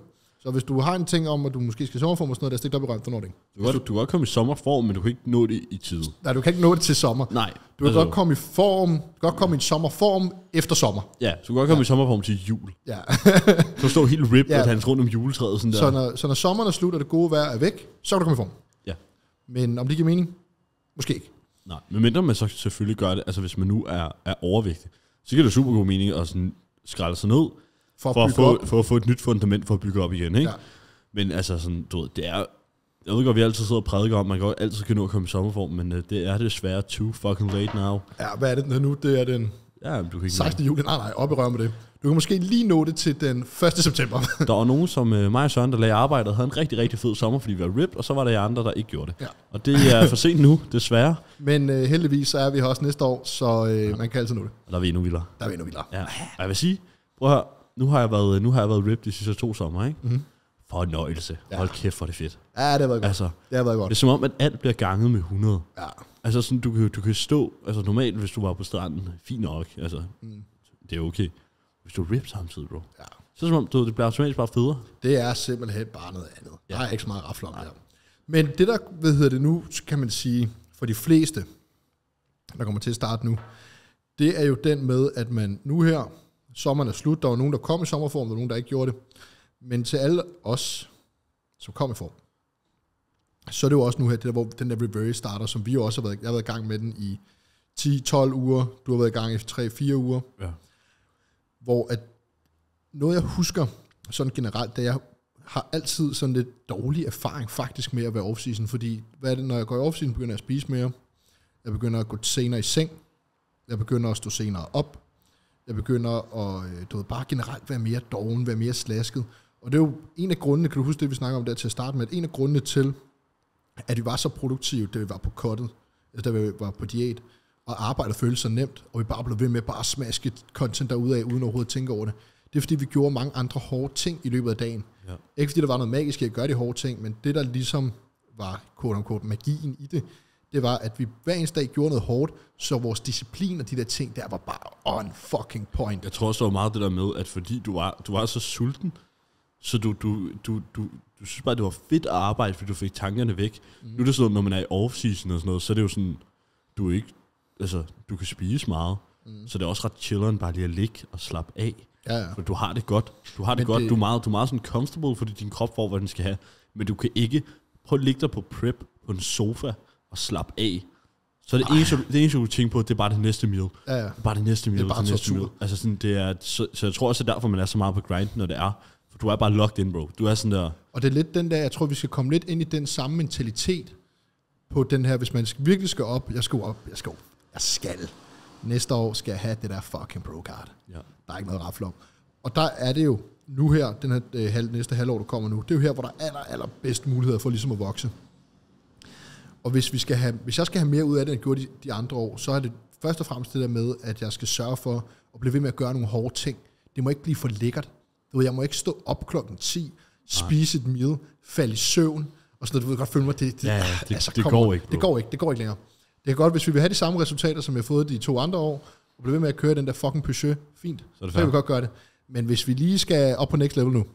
Så hvis du har en ting om, at du måske skal i sommerform og sådan noget, der er stigt op i røven, så når det ikke. Du kan godt komme i sommerform, men du kan ikke nå det i tide. Nej, du kan ikke nå det til sommer. Nej. Du kan godt komme i form, du kan godt komme i en sommerform efter sommer. Ja, så du kan godt komme i sommerform til jul. Ja. Så står helt ripped, at han rundt om juletræet. Sådan der. Så når sommeren er slut, og det gode vejr er væk, så kan du komme i form. Ja. Men om det giver mening? Måske ikke. Nej, men mindre man så selvfølgelig gør det, altså hvis man nu er overvægtig, så giver det super god mening at sådan skralde sig ned, for at få et nyt fundament for at bygge op igen, ikke? Ja. Men altså sådan, du ved, det er, jeg ved godt, vi altid sidder og prædiker om, man kan altid kan nå at komme i sommerform, men det er desværre too fucking late now. Ja, hvad er det nu? Det er den du kan ikke 16. juli. Nej, op i røven med det. Du kan måske lige nå det til den 1. september. Der var nogen, som mig og Søren, der lagde arbejdet, havde en rigtig, rigtig fed sommer, fordi vi var ripped, og så var der andre, der ikke gjorde det. Ja. Og det er for sent nu, desværre. Men heldigvis så er vi her også næste år, så man kan altid nå det. Og der er vi endnu vildere. Ja. Og jeg vil sige, prøv at høre, nu har jeg været ripped de sidste 2 sommer, ikke? Mm-hmm. Fornøjelse. Ja. Hold kæft, hvor det fedt. Ja, det har været godt. Altså, det har været godt. Det er som om, at alt bliver ganget med 100. Ja. Altså sådan, du kan stå, altså normalt, hvis du var på stranden, fint nok, altså, det er okay. Hvis du rip samtidig, bro. Ja. Så er det som om, det bliver automatisk bare federe. Det er simpelthen bare noget andet. Ja. Der er ikke så meget rafler om det her. Men det der, nu, kan man sige, for de fleste, der kommer til at starte nu, det er jo den med, at man nu her, sommeren er slut, der var nogen, der kom i sommerform, der var nogen, der ikke gjorde det. Men til alle os, som kom i form, så er det jo også nu her, det der, hvor den der reverse starter, som vi jo også har været, jeg har været i gang med den i 10-12 uger, du har været i gang i 3-4 uger, ja. Hvor at noget jeg husker sådan generelt, da jeg har altid sådan lidt dårlig erfaring faktisk med at være off-season, fordi hvad er det, når jeg går i off-season, begynder jeg at spise mere, jeg begynder at gå senere i seng, jeg begynder at stå senere op, jeg begynder at bare generelt være mere doven, være mere slasket, og det er jo en af grundene, kan du huske det, vi snakker om der til at starte med, at en af grundene til, at vi var så produktive, da vi var på cuttet, da vi var på diæt, og arbejdet føltes så nemt, og vi bare blev ved med bare at smaske content derudad, uden overhovedet at tænke over det. Det er fordi, vi gjorde mange andre hårde ting i løbet af dagen. Ja. Ikke fordi der var noget magisk i at gøre de hårde ting, men det der ligesom var, quote-unquote, magien i det, det var, at vi hver eneste dag gjorde noget hårdt, så vores disciplin og de der ting, der var bare on fucking point. Jeg tror også, det var meget det der med, at fordi du var så sulten, så du synes bare, det var fedt at arbejde, fordi du fik tankerne væk. Nu er det sådan, når man er i off-season og sådan noget, så er det jo sådan, du kan spise meget, så det er også ret chilleren bare lige at ligge og slappe af. Ja. For du har det godt. Du er meget sådan comfortable, fordi din krop får, hvad den skal have. Men du kan ikke prøve at ligge dig på prep på en sofa og slappe af. Så det eneste, du tænker på, det er bare det næste meal. Ja. Det er bare det næste meal. Det er bare næste meal. Altså sådan, det er, så jeg tror også, det er derfor, man er så meget på grind, når det er. For du er bare locked in, bro. Du er sådan der. Og det er lidt den der, jeg tror, vi skal komme lidt ind i den samme mentalitet på den her, hvis man virkelig skal op. Jeg skal. Næste år skal jeg have det der fucking pro-card. Ja. Der er ikke noget rafle om. Og der er det jo nu her, den her næste halvår, der kommer nu, det er jo her, hvor der er allerbedst muligheder for ligesom at vokse. Og hvis jeg skal have mere ud af det, end jeg gjorde de andre år, så er det først og fremmest det der med, at jeg skal sørge for at blive ved med at gøre nogle hårde ting. Det må ikke blive for lækkert. Jeg må ikke stå op klokken 10, spise et meal, falde i søvn, og sådan noget. Du ved godt føle mig, det går ikke. Det går ikke længere. Det er godt, hvis vi vil have de samme resultater, som jeg har fået de 2 andre år, og blive ved med at køre den der fucking Peugeot, fint, så kan vi godt gøre det. Men hvis vi lige skal op på next level nu,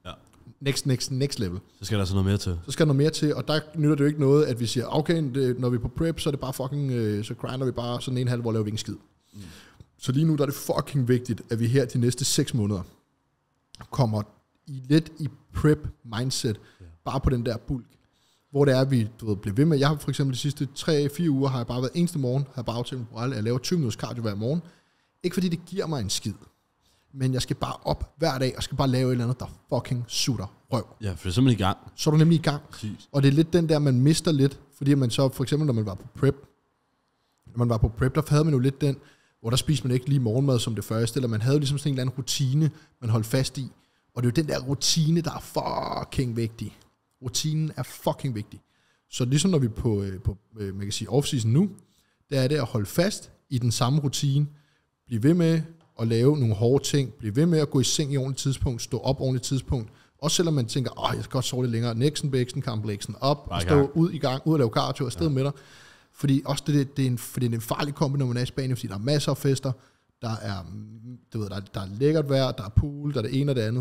next level, så skal der altså noget mere til. Så skal der noget mere til, og der nytter det jo ikke noget, at vi siger, okay, når vi er på prep, så er det bare fucking, så grinder vi bare sådan en halv, hvor laver vi ingen skid. Så lige nu der er det fucking vigtigt, at vi her de næste 6 måneder kommer lidt i prep mindset, bare på den der bulk. Hvor det er, at vi bliver ved med. Jeg har for eksempel de sidste 3-4 uger, har jeg bare været eneste morgen, har jeg bare aftalt med Borrell, at jeg laver 20 minutters cardio hver morgen. Ikke fordi det giver mig en skid, men jeg skal bare op hver dag, og skal bare lave et eller andet, der fucking sutter røv. Ja, for det er simpelthen i gang. Så er du nemlig i gang. Præcis. Og det er lidt den der, man mister lidt, fordi man så, for eksempel når man var på prep, der havde man jo lidt den, hvor der spiste man ikke lige morgenmad som det første, eller man havde ligesom sådan en eller anden rutine, man holdt fast i. Og det er jo den der rutine, der er fucking vigtig. Rutinen er fucking vigtig. Så ligesom når vi er på man kan sige off-season nu, der er det at holde fast i den samme rutine, blive ved med at lave nogle hårde ting, blive ved med at gå i seng i ordentligt tidspunkt, stå op ordentligt tidspunkt, også selvom man tænker, jeg skal godt sove lidt længere, næksen, bæksen, kampblæksen op, og stå ud og lave cardio, og sted med dig. Fordi også det er en farlig kombi, når man er i Spanien, fordi der er masser af fester, der er lækkert vejr, der er pool, der er det ene og det andet,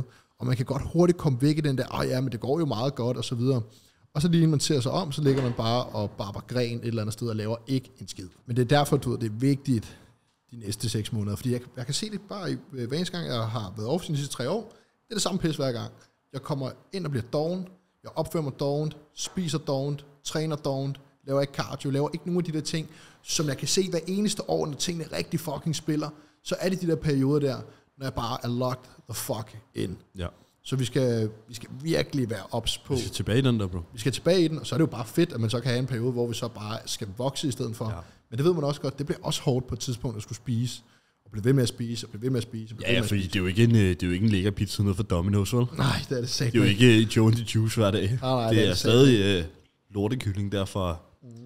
og man kan godt hurtigt komme væk i den der, ja, men det går jo meget godt, og så videre. Og så lige inden man ser sig om, så ligger man bare og barber gren et eller andet sted og laver ikke en skid. Men det er derfor, du ved, det er vigtigt de næste 6 måneder, fordi jeg kan se det bare hver eneste gang, jeg har været off de sidste 3 år, det er det samme pis hver gang. Jeg kommer ind og bliver doven, jeg opfører mig dovent, spiser dovent, træner dovent, laver ikke cardio, laver ikke nogen af de der ting, som jeg kan se hver eneste år, når tingene rigtig fucking spiller, så er det de der perioder der, når jeg bare er locked the fuck in. Ja. Så vi skal virkelig være ops på. Vi skal tilbage i den der, bro. Vi skal tilbage i den, og så er det jo bare fedt, at man så kan have en periode, hvor vi så bare skal vokse i stedet for. Ja. Men det ved man også godt, det bliver også hårdt på et tidspunkt at skulle spise, og blive ved med at spise, og blive ved med at spise. Ja, fordi det er jo ikke en lækker pizza nede for Domino's, vel? Nej, det er det sagt. Det er jo ikke Joe and the Juice hver dag. Nej, det er stadig lortekylling derfor.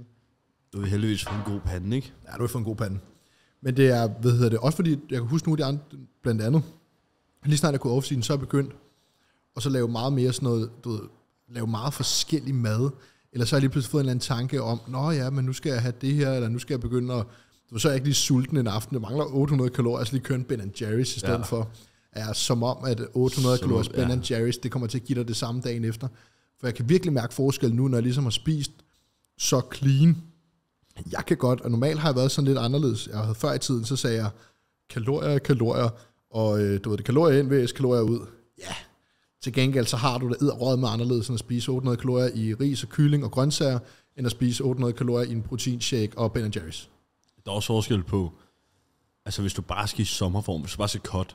Du vil heldigvis få en god pande, ikke? Ja, du vil få en god pande. Men det er, også fordi, jeg kan huske nogle af de andre, blandt andet, lige snart jeg kunne off-season, så er jeg begyndt, og så lave meget mere sådan noget, du ved, lave meget forskellig mad, eller så har jeg lige pludselig fået en eller anden tanke om, nå ja, men nu skal jeg have det her, eller nu skal jeg begynde at, så er jeg ikke lige sulten en aften, det mangler 800 kalorier, så lige køre en Ben & Jerry's i stedet for, som om, at 800 kalorier Ben & Jerry's, det kommer til at give dig det samme dagen efter. For jeg kan virkelig mærke forskel nu, når jeg ligesom har spist så clean. Jeg kan godt, og normalt har jeg været sådan lidt anderledes. Jeg havde før i tiden, så sagde jeg, kalorier, og du ved det, kalorier ind, væs, kalorier ud. Ja, til gengæld så har du det edderrøget med anderledes, end at spise 800 kalorier i ris og kylling og grøntsager, end at spise 800 kalorier i en proteinshake og Ben & Jerry's. Der er også forskel på, altså hvis du bare skal i sommerform, hvis du bare skal cut,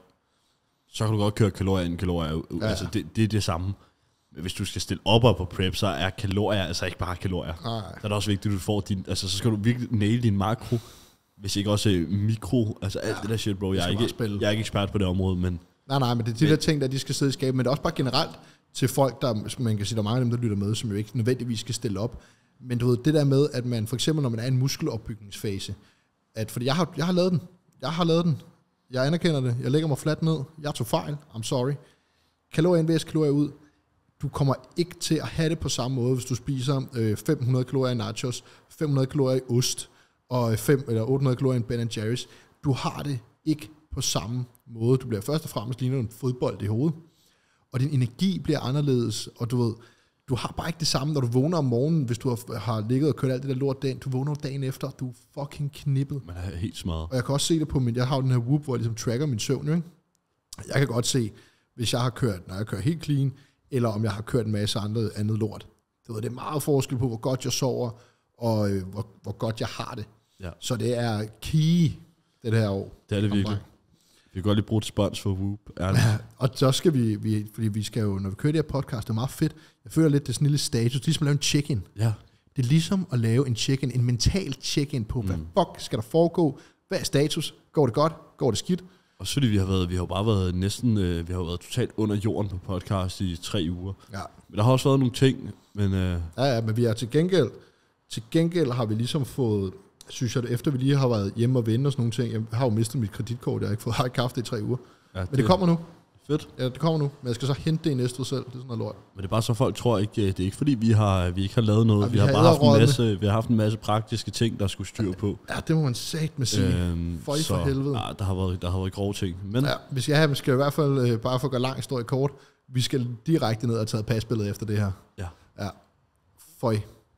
så kan du godt køre kalorier ind, kalorier ud. Ja. Altså det er det samme. Men hvis du skal stille op på prep, så er kalorier altså ikke bare kalorier. Nej. Så er det også vigtigt, at du får din, altså så skal du virkelig naile din makro, hvis ikke også mikro, altså alt det der shit, bro. Jeg er ikke ekspert på det område, men... Nej, men det er de der ting, der de skal sidde i skabet, men det er også bare generelt til folk, der, man kan sige, der er mange af dem, der lytter med, som jo ikke nødvendigvis skal stille op. Men du ved, det der med, at man for eksempel, når man er i en muskelopbygningsfase, at, fordi jeg har lavet den, jeg anerkender det, jeg lægger mig fladt ned, jeg tog fejl, I'm sorry. Kalorier ind, væs, kalorier ud. Du kommer ikke til at have det på samme måde, hvis du spiser 500 kalorier i nachos, 500 kalorier i ost, og 800 kalorier i Ben & Jerry's. Du har det ikke på samme måde. Du bliver først og fremmest ligner en fodbold i hovedet, og din energi bliver anderledes, og du ved, du har bare ikke det samme, når du vågner om morgenen, hvis du har ligget og kørt alt det der lort dagen, du vågner dagen efter, du er fucking knippet. Man er helt smadret. Og jeg kan også se det på jeg har den her Whoop, hvor jeg ligesom tracker min søvn, ikke? Jeg kan godt se, hvis jeg har kørt, når jeg kører helt clean, eller om jeg har kørt en masse andet lort. Det er meget forskel på, hvor godt jeg sover, og hvor godt jeg har det. Ja. Så det er key, det her år. Det er det virkelig. Vi kan godt lige bruge et spons for Whoop. Ja, og så skal vi, fordi vi skal jo, når vi kører det her podcast, det er meget fedt. Jeg føler lidt, det er sådan en lille status, ligesom at lave en check-in. Ja. Det er ligesom at lave en check-in, en mental check-in på, hvad fuck skal der foregå? Hvad er status? Går det godt? Går det skidt? Og så vi har jo bare været næsten, vi har været totalt under jorden på podcast i 3 uger. Ja. Men der har også været nogle ting, men... Ja, men vi er til gengæld har vi ligesom fået, synes jeg, efter vi lige har været hjemme og vende og sådan nogle ting, jeg har jo mistet mit kreditkort, jeg har ikke fået kaffe i 3 uger. Ja, men det kommer nu. Fedt. Ja, det kommer nu, men jeg skal så hente det i næste selv, det er sådan noget lort. Men det er bare så folk tror ikke, det er ikke fordi vi ikke har lavet noget, ja, vi har bare haft en masse praktiske ting, der skulle styre på. Ja, det må man satme sige. For helvede. Ja, der har været grove ting. Men ja, vi skal i hvert fald, bare for at gøre lang historie kort, vi skal direkte ned og tage pasbilledet efter det her. Ja. Ja. Føj.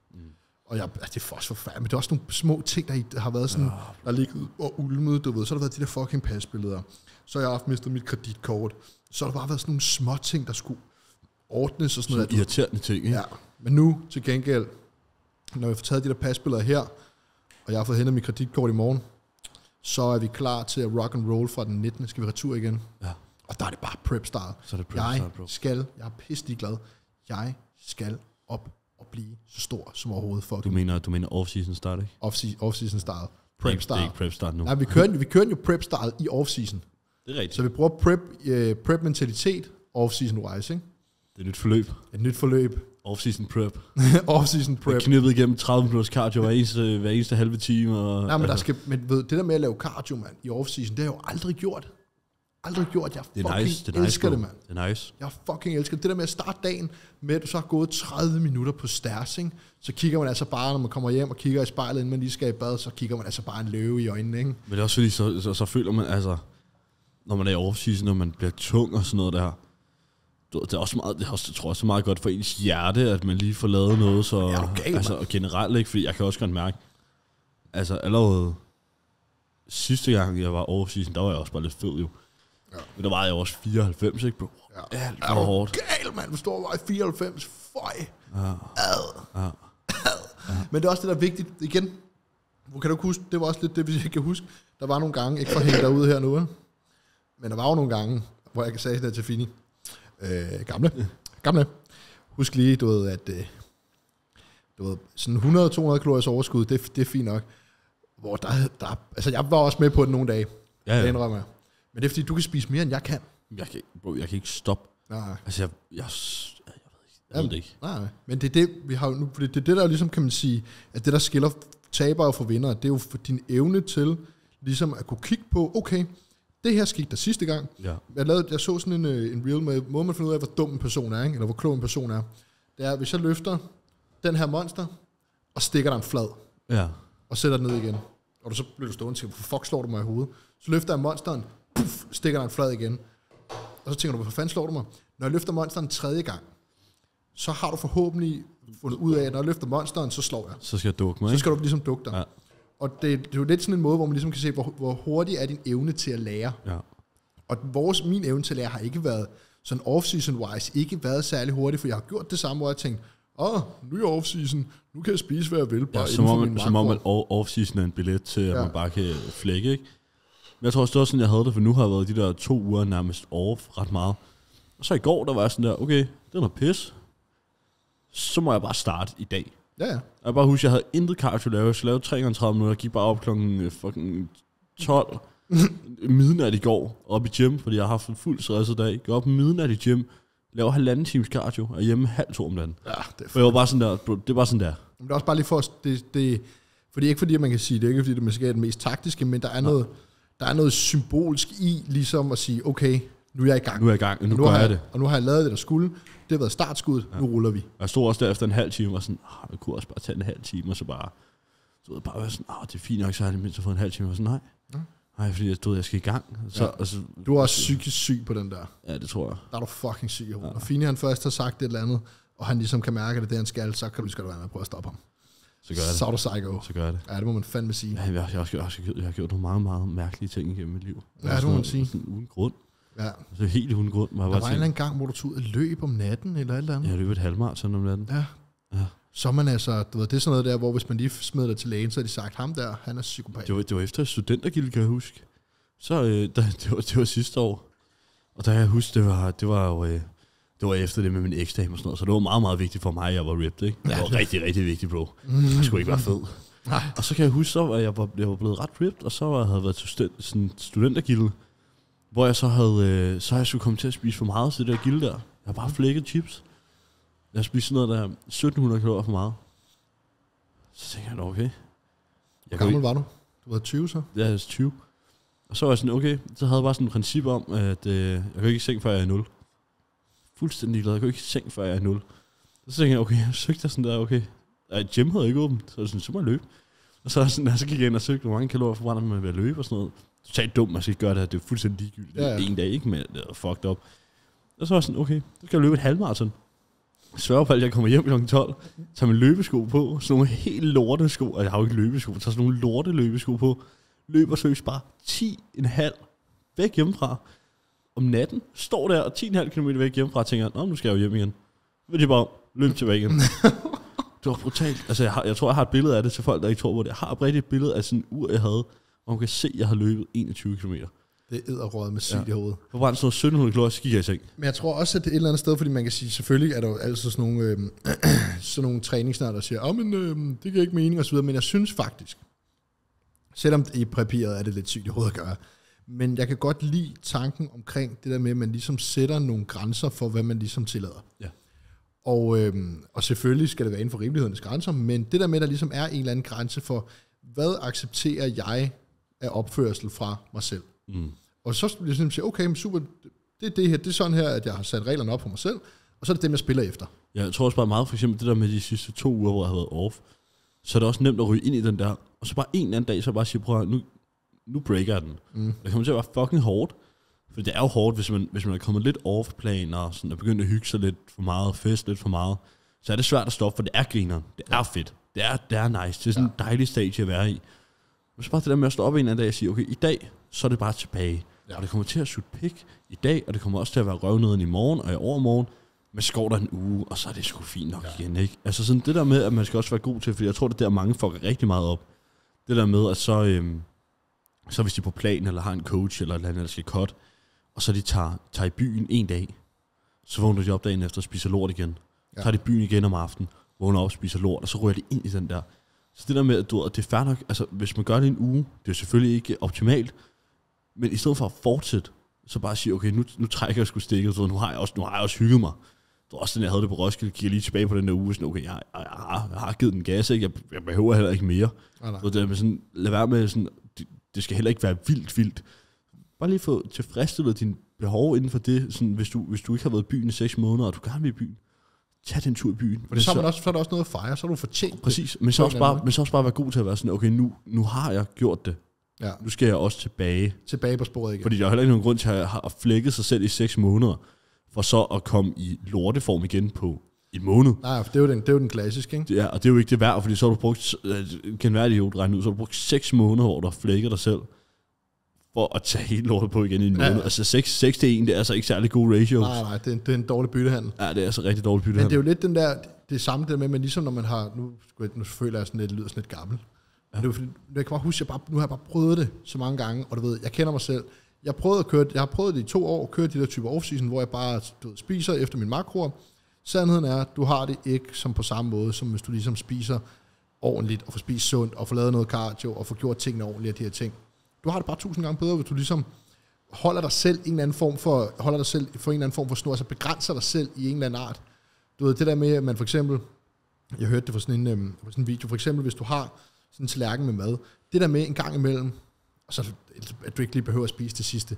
Og det er for os forfærdeligt, men det er også nogle små ting, der har været sådan, der ligget og ulmet, du ved. Så har der været de der fucking pasbilleder. Så har jeg haft mistet mit kreditkort. Så har der bare været sådan nogle små ting, der skulle ordnes og sådan noget. Irriterende ting, ikke? Ja, men nu til gengæld, når vi får taget de der pasbilleder her, og jeg har fået hentet mit kreditkort i morgen, så er vi klar til at rock and roll fra den 19. Skal vi retur igen. Ja. Og der er det bare prep start. Så er det prep start, bro. Jeg er pisselig glad. Jeg skal op og blive så stor som overhovedet. Du mener off-season start, ikke? Off-season start. Prep start. Det er ikke prep start nu. Nej, vi kører jo prep start i off-season. Det er rigtigt. Så vi bruger prep-mentalitet off-season wise, ikke? Det er et nyt forløb. Et nyt forløb. Off-season prep. Off-season prep. Knippet igennem 30 minutters cardio hver eneste halve time. Og, nej, men ved, det der med at lave cardio, mand, i off-season, det har jeg jo aldrig gjort. Jeg fucking elsker det, mand. Det er nice. Jeg fucking elsker det. Det der med at starte dagen med, at du så har gået 30 minutter på stærs, ikke? Så kigger man altså bare, når man kommer hjem og kigger i spejlet, inden man lige skal i bad, så kigger man altså bare en løve i øjnene, ikke? Men det er også fordi, så føler man, altså, når man er i off-season, når man bliver tung og sådan noget der, det er også meget, det er også, jeg tror også meget godt for ens hjerte, at man lige får lavet noget, så okay, altså generelt ikke, fordi jeg kan også godt mærke, altså allerede sidste gang jeg var off-season, der var jeg også bare lidt fed jo. Ja. Men der var jeg også 94, ikke bro? Ja. Alt for hårdt. Gal, mand, du står og var i 94, føj. Ja. Ja. Men det er også det, der er vigtigt, igen, kan du huske, det var også lidt det, hvis jeg kan huske, der var nogle gange, ikke for at hænge derude her nu, men der var jo nogle gange, hvor jeg kan sige det til Fini, gamle, husk lige, du ved, at du ved, sådan 100-200 kalorier overskud, det er fint nok, hvor der, altså jeg var også med på det nogle dage, det indrømmer jeg, men det er fordi, du kan spise mere, end jeg kan. Jeg kan ikke stoppe. Nej. Altså, jeg ved det ikke. Nej, men det er det, vi har nu, det er det, der ligesom, kan man sige, at det, der skiller tabere fra vindere, det er jo for din evne til, ligesom at kunne kigge på, okay, det her skete der sidste gang. Ja. Jeg så sådan en reel med, må man finde ud af, hvor dum en person er, ikke? Eller hvor klog en person er. Det er, hvis jeg løfter den her monster, og stikker der en flad, og sætter den ned igen, og så bliver du stående og siger, hvorfor fuck slår du mig i hovedet? Så løfter jeg monsteren, puff, stikker der en flad igen. Og så tænker du, hvorfor fanden slår du mig? Når jeg løfter monsteren tredje gang, så har du forhåbentlig fundet ud af, at når jeg løfter monsteren, så slår jeg. Så skal jeg dukke mig, så skal du ligesom dukke dig. Ja. Og det er jo lidt sådan en måde, hvor man ligesom kan se, hvor hurtigt er din evne til at lære. Ja. Og min evne til at lære har ikke været, sådan off-season-wise, ikke været særlig hurtigt, for jeg har gjort det samme, hvor jeg tænkte, nu er off-season, nu kan jeg spise, hvad jeg vil, bare som om at off-season er en billet til, at man bare kan flække, ikke? Men jeg tror også, det var sådan, jeg havde det, for nu har jeg været de der 2 uger nærmest off ret meget. Og så i går, der var jeg sådan der, okay, det er noget pis. Så må jeg bare starte i dag. Ja. Jeg bare husker, jeg havde intet cardio lavet. Jeg lavede 3 gange 30 minutter, gik bare op klokken fucking 12 midnat i går, op i gym, fordi jeg har haft en fuld stresset dag. Går op midnat i gym, laver 1,5 times cardio, og hjemme 1,5-2 om dagen. Ja, det er og jeg var bare sådan der, bro, det er bare sådan der. Men det er også bare lige for os, fordi ikke fordi, man kan sige, det er ikke fordi, det måske er det mest taktiske, men der er noget symbolsk i, ligesom at sige, okay, nu er jeg i gang. Nu er jeg i gang, nu gør jeg det. Og nu har jeg lavet det, der skulle. Det har været startskuddet, nu ruller vi. Jeg stod også der efter en halv time og sådan, jeg kunne også bare tage en halv time, og så bare være sådan, det er fint nok, så har jeg mindst fået en halv time, og sådan, nej, fordi jeg skal i gang. Så, altså, du er også psykisk syg på den der. Ja, det tror jeg. Der er du fucking syg i hovedet. Når Fini han først har sagt et eller andet, og han ligesom kan mærke, at det han skal, så kan du lige skal være med at prøve at stoppe ham. Så gør jeg det. Så er du psycho. Så gør jeg det. Ja, det må man fandme sige. Ja, jeg har gjort nogle meget, meget mærkelige ting igennem mit liv. Ja, det må man sige. Sådan uden grund. Ja. Så helt uden grund. Der var en eller anden gang, hvor du tog et løb om natten, eller et eller andet. Jeg løb et halvmarathon om natten. Ja. Så man altså, du ved, det er sådan noget der, hvor hvis man lige smed dig til lægen, så har de sagt, ham der, han er psykopat. Det var efter studentergilde, kan jeg huske. Så det var sidste år. Og der kan jeg huske, det var efter det med min eksdame og sådan noget, så det var meget, meget vigtigt for mig, at jeg var ripped, ikke? Det var rigtig, rigtig vigtigt, bro. Jeg skulle ikke være fed. Nej. Og så kan jeg huske, at jeg var blevet ret ripped, og så havde jeg været til studentergilde, hvor jeg så havde skulle komme til at spise for meget til det der gilde der. Jeg har bare flækket chips. Jeg spiste sådan noget der 1700 kalorier for meget. Så tænkte jeg, okay. Hvor gammel var du? Du var 20 så? Ja, jeg var 20. Og så var jeg sådan, okay, så havde jeg bare sådan et princip om, at jeg kan ikke i seng, før jeg er 0. Fuldstændig glad, jeg kan ikke i seng, før jeg er 0. Og så tænkte jeg, okay, jeg søgte sådan der, okay. Gym havde ikke åbent, så jeg sådan, så må jeg løbe. Og så gik jeg ind og søgte, hvor mange kalorier forbrænder man ved at løbe og sådan noget. Totalt dumt, man skal ikke gøre det her, det er fuldstændig ligegyldigt. Ja. En dag, ikke? Men det er fucked up. Og så var jeg sådan, okay, så skal jeg løbe et halvmarathon. Jeg sværger på, at jeg kommer hjem kl. 12, tager min løbesko på, sådan nogle helt lortesko, og jeg har jo ikke løbesko, tager sådan nogle lorte løbesko på, løber seriøst bare 10,5 væk hjemmefra om natten, står der og 10,5 km væk hjemmefra, og tænker, nu skal jeg jo hjem igen. Så vil de bare løbe tilbage igen. Det var brutalt. Altså, jeg tror, jeg har et billede af det til folk, der ikke tror på det. Jeg har oprigtigt et billede af sådan en ur, jeg havde, hvor man kan se, at jeg har løbet 21 km. Det er edderrøget med sygt i hovedet. For bare sådan 1700 kalorier, så gik jeg i seng. Men jeg tror også, at det er et eller andet sted, fordi man kan sige, selvfølgelig er der jo altid sådan nogle træningsnærter, der siger, men det giver ikke mening og så videre, men jeg synes faktisk, selvom i papiret er det lidt sygt i hovedet at gøre, men jeg kan godt lide tanken omkring det der med, at man ligesom sætter nogle grænser for, hvad man ligesom tillader. Ja. Og selvfølgelig skal det være inden for rimelighedens grænser, men det der med, at der ligesom er en eller anden grænse for, hvad accepterer jeg af opførsel fra mig selv. Mm. Og så ligesom sige, okay, men super, det er det her, det er sådan her, at jeg har sat reglerne op for mig selv, og så er det dem, jeg spiller efter. Ja, jeg tror også bare meget, for eksempel det der med de sidste 2 uger, hvor jeg har været off, så er det også nemt at ryge ind i den der, og så bare en eller anden dag, så bare sige, prøv at nu breaker jeg den. Det kommer til at være fucking hårdt, For det er jo hårdt, hvis man er kommet lidt off-plan, og sådan er begyndt at hygge sig lidt for meget, fest lidt for meget, så er det svært at stoppe, for det er grineren. Det er fedt. Det er nice. Det er sådan en dejlig stage at være i. Men så bare det der med at stå op en anden dag og sige, okay, i dag, så er det bare tilbage. Ja. Og det kommer til at shoot pik i dag, og det kommer også til at være røvneden i morgen og i overmorgen. Men så går der en uge, og så er det sgu fint nok igen, ikke? Altså sådan det der med, at man skal også være god til, fordi jeg tror, det der mange fucker rigtig meget op. Det der med, at så hvis de er på plan, eller har en coach, eller et eller andet, der skal cut, og så de tager i byen en dag, så vågner de op dagen efter og spiser lort igen. Ja. Tager de i byen igen om aftenen, vågner op og spiser lort, og så ryger de ind i den der. Så det der med, at det er fair nok, altså hvis man gør det en uge, det er selvfølgelig ikke optimalt, men i stedet for at fortsætte, så bare sige, okay, nu trækker jeg sgu stikket, så nu har jeg også hygget mig. Det var også den, jeg havde det på Roskilde, kigger lige tilbage på den der uge, sådan, okay, jeg har givet den gas, ikke? Jeg behøver heller ikke mere. Så det med sådan, lad være med sådan, det skal heller ikke være vildt. Bare lige få tilfredsstillet dine behov inden for det, sådan, hvis du ikke har været i byen i 6 måneder, og du gerne vil i byen, tag den tur i byen. For så er der også noget at fejre, så er du fortjent. Præcis, men så også bare være god til at være sådan, okay, nu har jeg gjort det. Ja. Nu skal jeg også tilbage på sporet igen. Fordi der er heller ikke nogen grund til at have flækket sig selv i 6 måneder, for så at komme i lorteform igen på en måned. Nej, for det er jo den klassiske, ikke? Ja, og det er jo ikke det værd, fordi så har du brugt, kan være idiot regnet ud, så har du brugt 6 måneder, hvor du har flækket dig selv, for at tage helt lortet på igen i en måned. Ja. Altså 6 til 1, det er altså ikke særlig god ratio. Nej, det er en dårlig byttehandel. Ja, det er altså rigtig dårlig byttehandel. Men det er jo lidt den der, det samme der med, men ligesom når man har, nu føler jeg sådan lidt, det lyder sådan lidt gammel. Ja. Det er fordi, jeg kan bare huske, nu har jeg bare prøvet det så mange gange, og du ved, jeg kender mig selv. Jeg har prøvet det i 2 år, køre de der typer off-season, hvor jeg bare spiser efter min makroer. Sandheden er, at du har det ikke som på samme måde, som hvis du ligesom spiser ordentligt, og får spist sundt, og får lavet noget cardio, og får gjort tingene ordentligt af de her ting. Du har det bare 1000 gange bedre, hvis du ligesom holder dig selv i en eller anden form for snor, altså begrænser dig selv i en eller anden art. Du ved, det der med, at man for eksempel, jeg hørte det fra sådan en video, for eksempel, hvis du har sådan en tallerken med mad, det der med en gang imellem, og så at du ikke lige behøver at spise det sidste.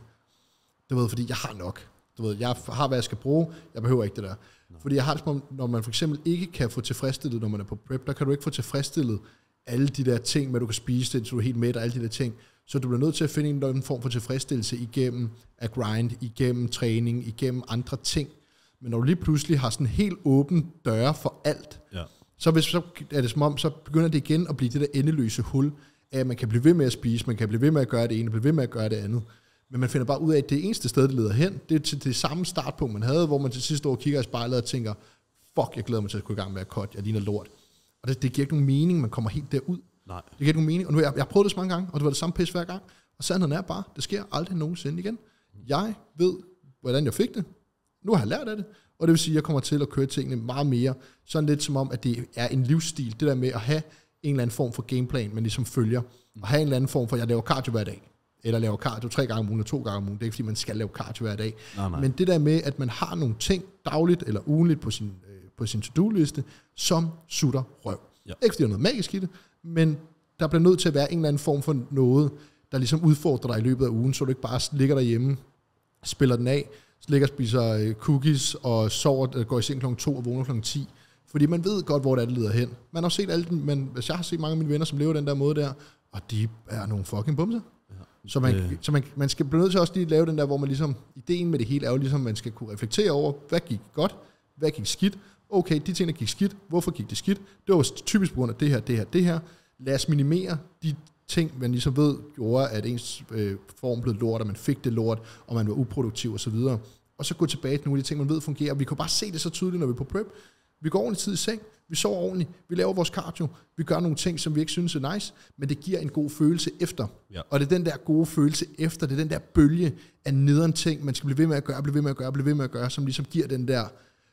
Du ved, fordi jeg har nok. Du ved, jeg har, hvad jeg skal bruge, jeg behøver ikke det der. Fordi jeg har det som om, når man for eksempel ikke kan få tilfredsstillet, når man er på prep, der kan du ikke få tilfredsstillet alle de der ting, med du kan spise det, så du er helt mæt og alle de der ting. Så du bliver nødt til at finde en eller anden form for tilfredsstillelse igennem at grind, igennem træning, igennem andre ting. Men når du lige pludselig har sådan helt åben døre for alt, så er det som om, så begynder det igen at blive det der endeløse hul, at man kan blive ved med at spise, man kan blive ved med at gøre det ene, blive ved med at gøre det andet. Men man finder bare ud af, at det eneste sted, det leder hen, det er til det samme startpunkt, man havde, hvor man til sidste år kigger i spejlet og tænker, fuck, jeg glæder mig til at gå i gang med at cut, jeg ligner lort. Og det giver ikke nogen mening, man kommer helt derud. Nej. Det giver ikke nogen mening, og nu jeg har prøvet det så mange gange, og det var det samme pis hver gang, og sandheden er bare, det sker aldrig nogensinde igen. Jeg ved, hvordan jeg fik det, nu har jeg lært af det, og det vil sige, at jeg kommer til at køre tingene meget mere, sådan lidt som om, at det er en livsstil, det der med at have en eller anden form for gameplan, man ligesom følger, og have en eller anden form for, jeg laver cardio hver dag, eller laver cardio 3 gange om ugen, eller 2 gange om ugen, det er ikke fordi, man skal lave cardio hver dag, nej. Men det der med, at man har nogle ting dagligt eller ugenligt på sin to-do-liste, som sutter røv. Ja. Ikke fordi der er noget magisk i det, men der bliver nødt til at være en eller anden form for noget, der ligesom udfordrer dig i løbet af ugen, så du ikke bare ligger derhjemme, spiller den af, ligger og spiser cookies og sover, går i seng kl. 2 og vågner kl. 10. Fordi man ved godt, hvor det leder hen. Man har set alle den, men jeg har set mange af mine venner, som lever den der måde der, og de er nogle fucking bumser. Ja. Så man skal blive nødt til også lige lave den der, hvor man ligesom, ideen med det hele er jo ligesom, man skal kunne reflektere over, hvad gik godt, hvad gik skidt. Okay, de ting, der gik skidt, hvorfor gik det skidt? Det var typisk på grund af det her. Lad os minimere de ting, man ligesom ved, gjorde, at ens form blev lort, og man fik det lort, og man var uproduktiv osv. Og så gå tilbage til nogle af de ting, man ved fungerer. Vi kan bare se det så tydeligt, når vi er på prep. Vi går ordentligt tid i seng, vi sover ordentligt, vi laver vores cardio, vi gør nogle ting, som vi ikke synes er nice, men det giver en god følelse efter. Ja. Og det er den der gode følelse efter, det er den der bølge af nederen ting, man skal blive ved med at gøre, som ligesom giver den der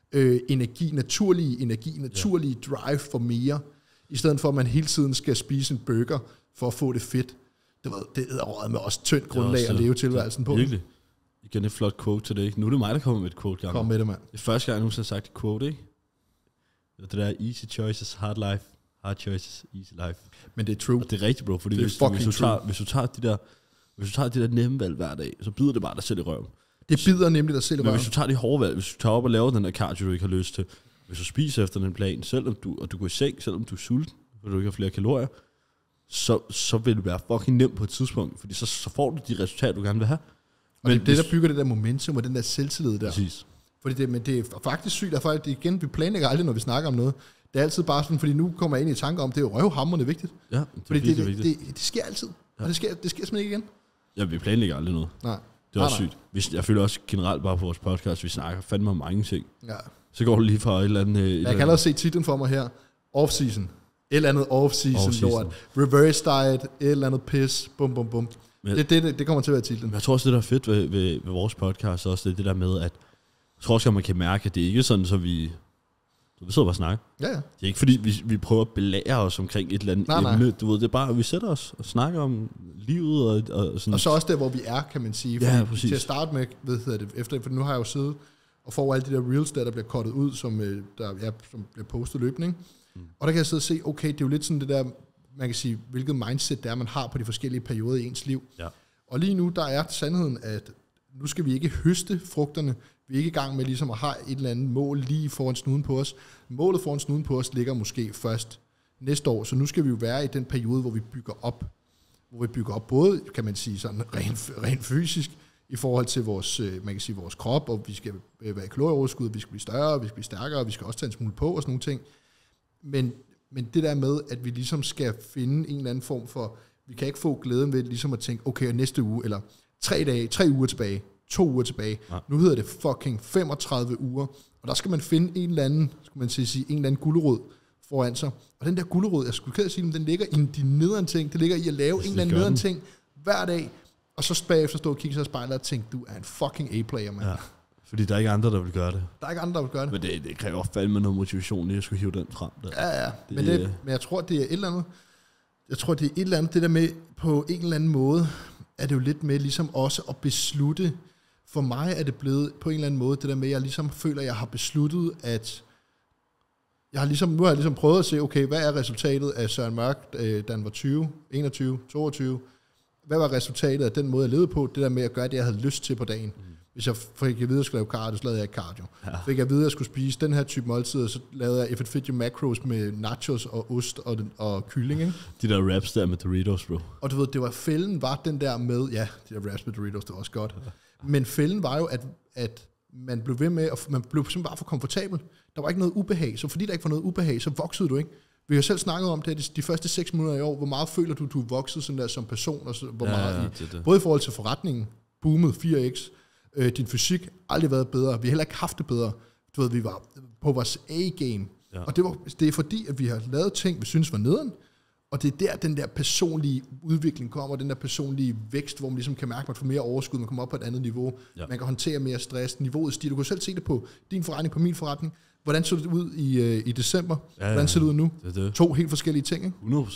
naturlige drive for mere, i stedet for, at man hele tiden skal spise en burger for at få det fedt. Det er røget med også tyndt grundlag at leve tilværelsen på. Virkelig. Igen et flot quote til det, ikke? Nu er det mig, der kommer med et quote. Kom med det, mand. Det er første gang, jeg nogensinde har sagt et quote, ikke? Det der easy choices, hard life. Hard choices, easy life. Men det er true. Og det er rigtigt, bro. Fordi hvis du tager de der nemme valg hver dag, så bider det bare dig selv i røven. Det bider nemlig dig selv i røven. Men hvis du tager de hårde valg, hvis du tager op og laver den der cardio, du ikke har lyst til, hvis du spiser efter den plan, selvom du går i seng, selvom du er sulten, og du ikke har flere kalorier, så vil det være fucking nemt på et tidspunkt, fordi så får du de resultater, du gerne vil have. Og det er det, der bygger det der momentum og den der selvtillid der. Præcis. Fordi men det er faktisk sygt, at igen, vi planlægger aldrig, når vi snakker om noget. Det er altid bare sådan, fordi nu kommer jeg ind i tanker om, det er jo røvhamrende vigtigt. Ja, det fordi vigtigt. Det sker altid. Ja. Og det sker simpelthen ikke igen. Ja, vi planlægger aldrig noget. Nej. Det er også sygt. Jeg føler også generelt bare på vores podcast, vi snakker fandme om mange ting. Ja. Så går det lige fra et eller andet... Jeg kan allerede se titlen for mig her. Off-season. Et eller andet off-season lort. Reverse diet. Et eller andet piss. Bum, bum, bum. Men, det kommer til at være titlen. Men jeg tror også, det der er fedt ved vores podcast, også det der med, at jeg tror også, at man kan mærke, at det ikke er sådan, så vi sidder bare og snakker. Ja. Det er ikke fordi, vi prøver at belære os omkring et eller andet emne. Du ved, det er bare, at vi sætter os og snakker om livet og sådan. Og så også der, hvor vi er, kan man sige. Ja, præcis. Til at starte med, for nu har jeg jo siddet og får alle de der reels der bliver cuttet ud, som bliver postet løbende. Og der kan jeg sidde og se, okay, det er jo lidt sådan det der, man kan sige, hvilket mindset det er, man har på de forskellige perioder i ens liv. Ja. Og lige nu, der er sandheden, at nu skal vi ikke høste frugterne. Vi er ikke i gang med ligesom at have et eller andet mål lige foran snuden på os. Målet foran snuden på os ligger måske først næste år, så nu skal vi jo være i den periode, hvor vi bygger op. Hvor vi bygger op både, kan man sige, sådan rent fysisk, i forhold til vores, man kan sige, vores krop, og vi skal være i kalorieoverskud, vi skal blive større, vi skal blive stærkere, vi skal også tage en smule på og sådan nogle ting. Men det der med, at vi ligesom skal finde en eller anden form for, vi kan ikke få glæden ved ligesom at tænke, okay, næste uge, eller 3 uger tilbage, 2 uger tilbage. Ja. Nu hedder det fucking 35 uger, og der skal man finde en eller anden, skal man sige, en eller anden gulerod foran sig. Og den der gulerod, jeg skulle sige, den ligger i de nederen ting, det ligger i at lave en eller anden nederen ting hver dag, og så bagefter stå og kigge sig i spejlet og tænke, du er en fucking A-player, mand. Ja. Fordi der er ikke andre, der vil gøre det. Der er ikke andre, der vil gøre det. Men det kræver fandme noget motivation, lige at skulle hive den frem. Der. Ja. Men jeg tror, det er et eller andet. Jeg tror, det er et eller andet, det der med, på en eller anden måde, er det jo lidt med ligesom også at beslutte. For mig er det blevet på en eller anden måde, det der med, at jeg ligesom føler, at jeg har besluttet, at nu har jeg ligesom prøvet at se, okay, hvad er resultatet af Søren Mørk, da han var 20, 21, 22? Hvad var resultatet af den måde, jeg levede på? Det der med at gøre det, jeg havde lyst til på dagen. Hvis jeg fik at vide, at jeg skulle lave cardio, så lavede jeg ikke cardio. Ja. Fik jeg at vide, at jeg skulle spise den her type måltider, så lavede jeg If It Fit Your Macros med nachos og ost og kylling. Ikke? De der wraps der med Doritos, bro. Og du ved, det var fælden var den der med, ja, de der wraps med Doritos, det var også godt. Ja. Men fælden var jo, at man blev ved med, og man blev simpelthen bare for komfortabel. Der var ikke noget ubehag, så fordi der ikke var noget ubehag, så voksede du ikke. Vi har selv snakket om det, de første 6 måneder i år, hvor meget føler du er vokset sådan der som person, og så, hvor meget både i forhold til forretningen, boomet 4x, din fysik aldrig været bedre, vi har heller ikke haft det bedre, du ved, vi var på vores A-game, og det er fordi, at vi har lavet ting, vi synes var nederen, og det er der, den der personlige udvikling kommer, den der personlige vækst, hvor man ligesom kan mærke, at man får mere overskud, man kommer op på et andet niveau, man kan håndtere mere stress, niveauet stiger, du kan selv se det på din forretning, på min forretning. Hvordan så det ud i december? Hvordan ser det ud nu? Det. 2 helt forskellige ting, ikke? 100%.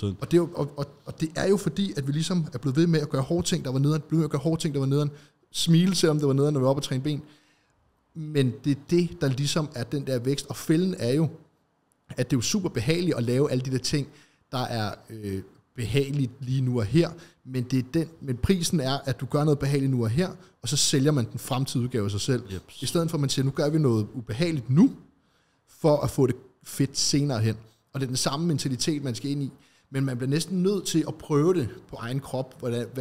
Og det er jo fordi, at vi ligesom er blevet ved med at gøre hårde ting, der var nederen, smile, selvom det var nederen, når vi var oppe og træne ben. Men det er det, der ligesom er den der vækst. Og fælden er jo, at det er jo super behageligt at lave alle de der ting, der er behageligt lige nu og her. Men prisen er, at du gør noget behageligt nu og her, og så sælger man den fremtidige udgave af sig selv. Yep. I stedet for, at man siger, nu gør vi noget ubehageligt nu, for at få det fedt senere hen. Og det er den samme mentalitet, man skal ind i. Men man bliver næsten nødt til at prøve det på egen krop,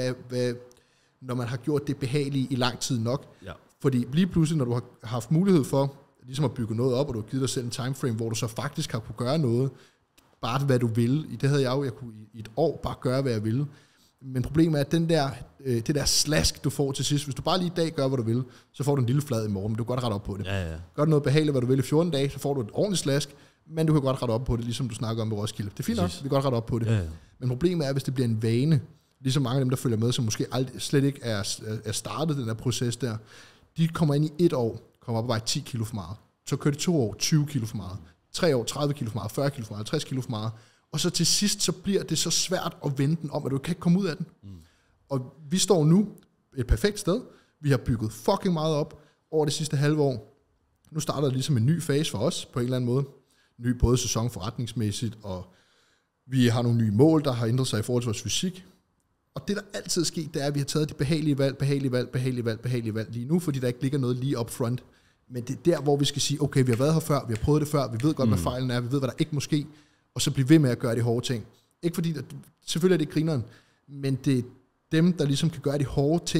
når man har gjort det behagelige i lang tid nok. Ja. Fordi lige pludselig, når du har haft mulighed for ligesom at bygge noget op, og du har givet dig selv en timeframe, hvor du så faktisk har kunne gøre noget, bare hvad du vil. Det havde jeg kunne i et år bare gøre, hvad jeg ville. Men problemet er, at det der slask, du får til sidst, hvis du bare lige i dag gør, hvad du vil, så får du en lille flad i morgen, men du kan godt rette op på det. Ja. Gør du noget behageligt, hvad du vil i 14 dage, så får du et ordentligt slask, men du kan godt rette op på det, ligesom du snakker om ved Roskilde. Det er fint nok, vi kan godt rette op på det. Ja. Men problemet er, hvis det bliver en vane, ligesom mange af dem, der følger med, som måske slet ikke er startet den der proces der, de kommer ind i 1 år, kommer op og veje 10 kilo for meget. Så kører det 2 år, 20 kilo for meget. 3 år, 30 kilo for meget, 40 kilo for meget, 50 kilo for meget. Og så til sidst, så bliver det så svært at vende den om, at du kan ikke komme ud af den. Og vi står nu et perfekt sted. Vi har bygget fucking meget op over det sidste halve år. Nu starter det ligesom en ny fase for os, på en eller anden måde. Ny både sæson forretningsmæssigt, og vi har nogle nye mål, der har ændret sig i forhold til vores fysik. Og det, der altid er sket, det er, at vi har taget de behagelige valg lige nu, fordi der ikke ligger noget lige up front. Men det er der, hvor vi skal sige, okay, vi har været her før, vi har prøvet det før, vi ved godt, hvad fejlen er, vi ved, hvad der ikke må ske, og så blive ved med at gøre de hårde ting. Ikke fordi, selvfølgelig er det grineren, men det er dem, der ligesom kan gøre de hårde ting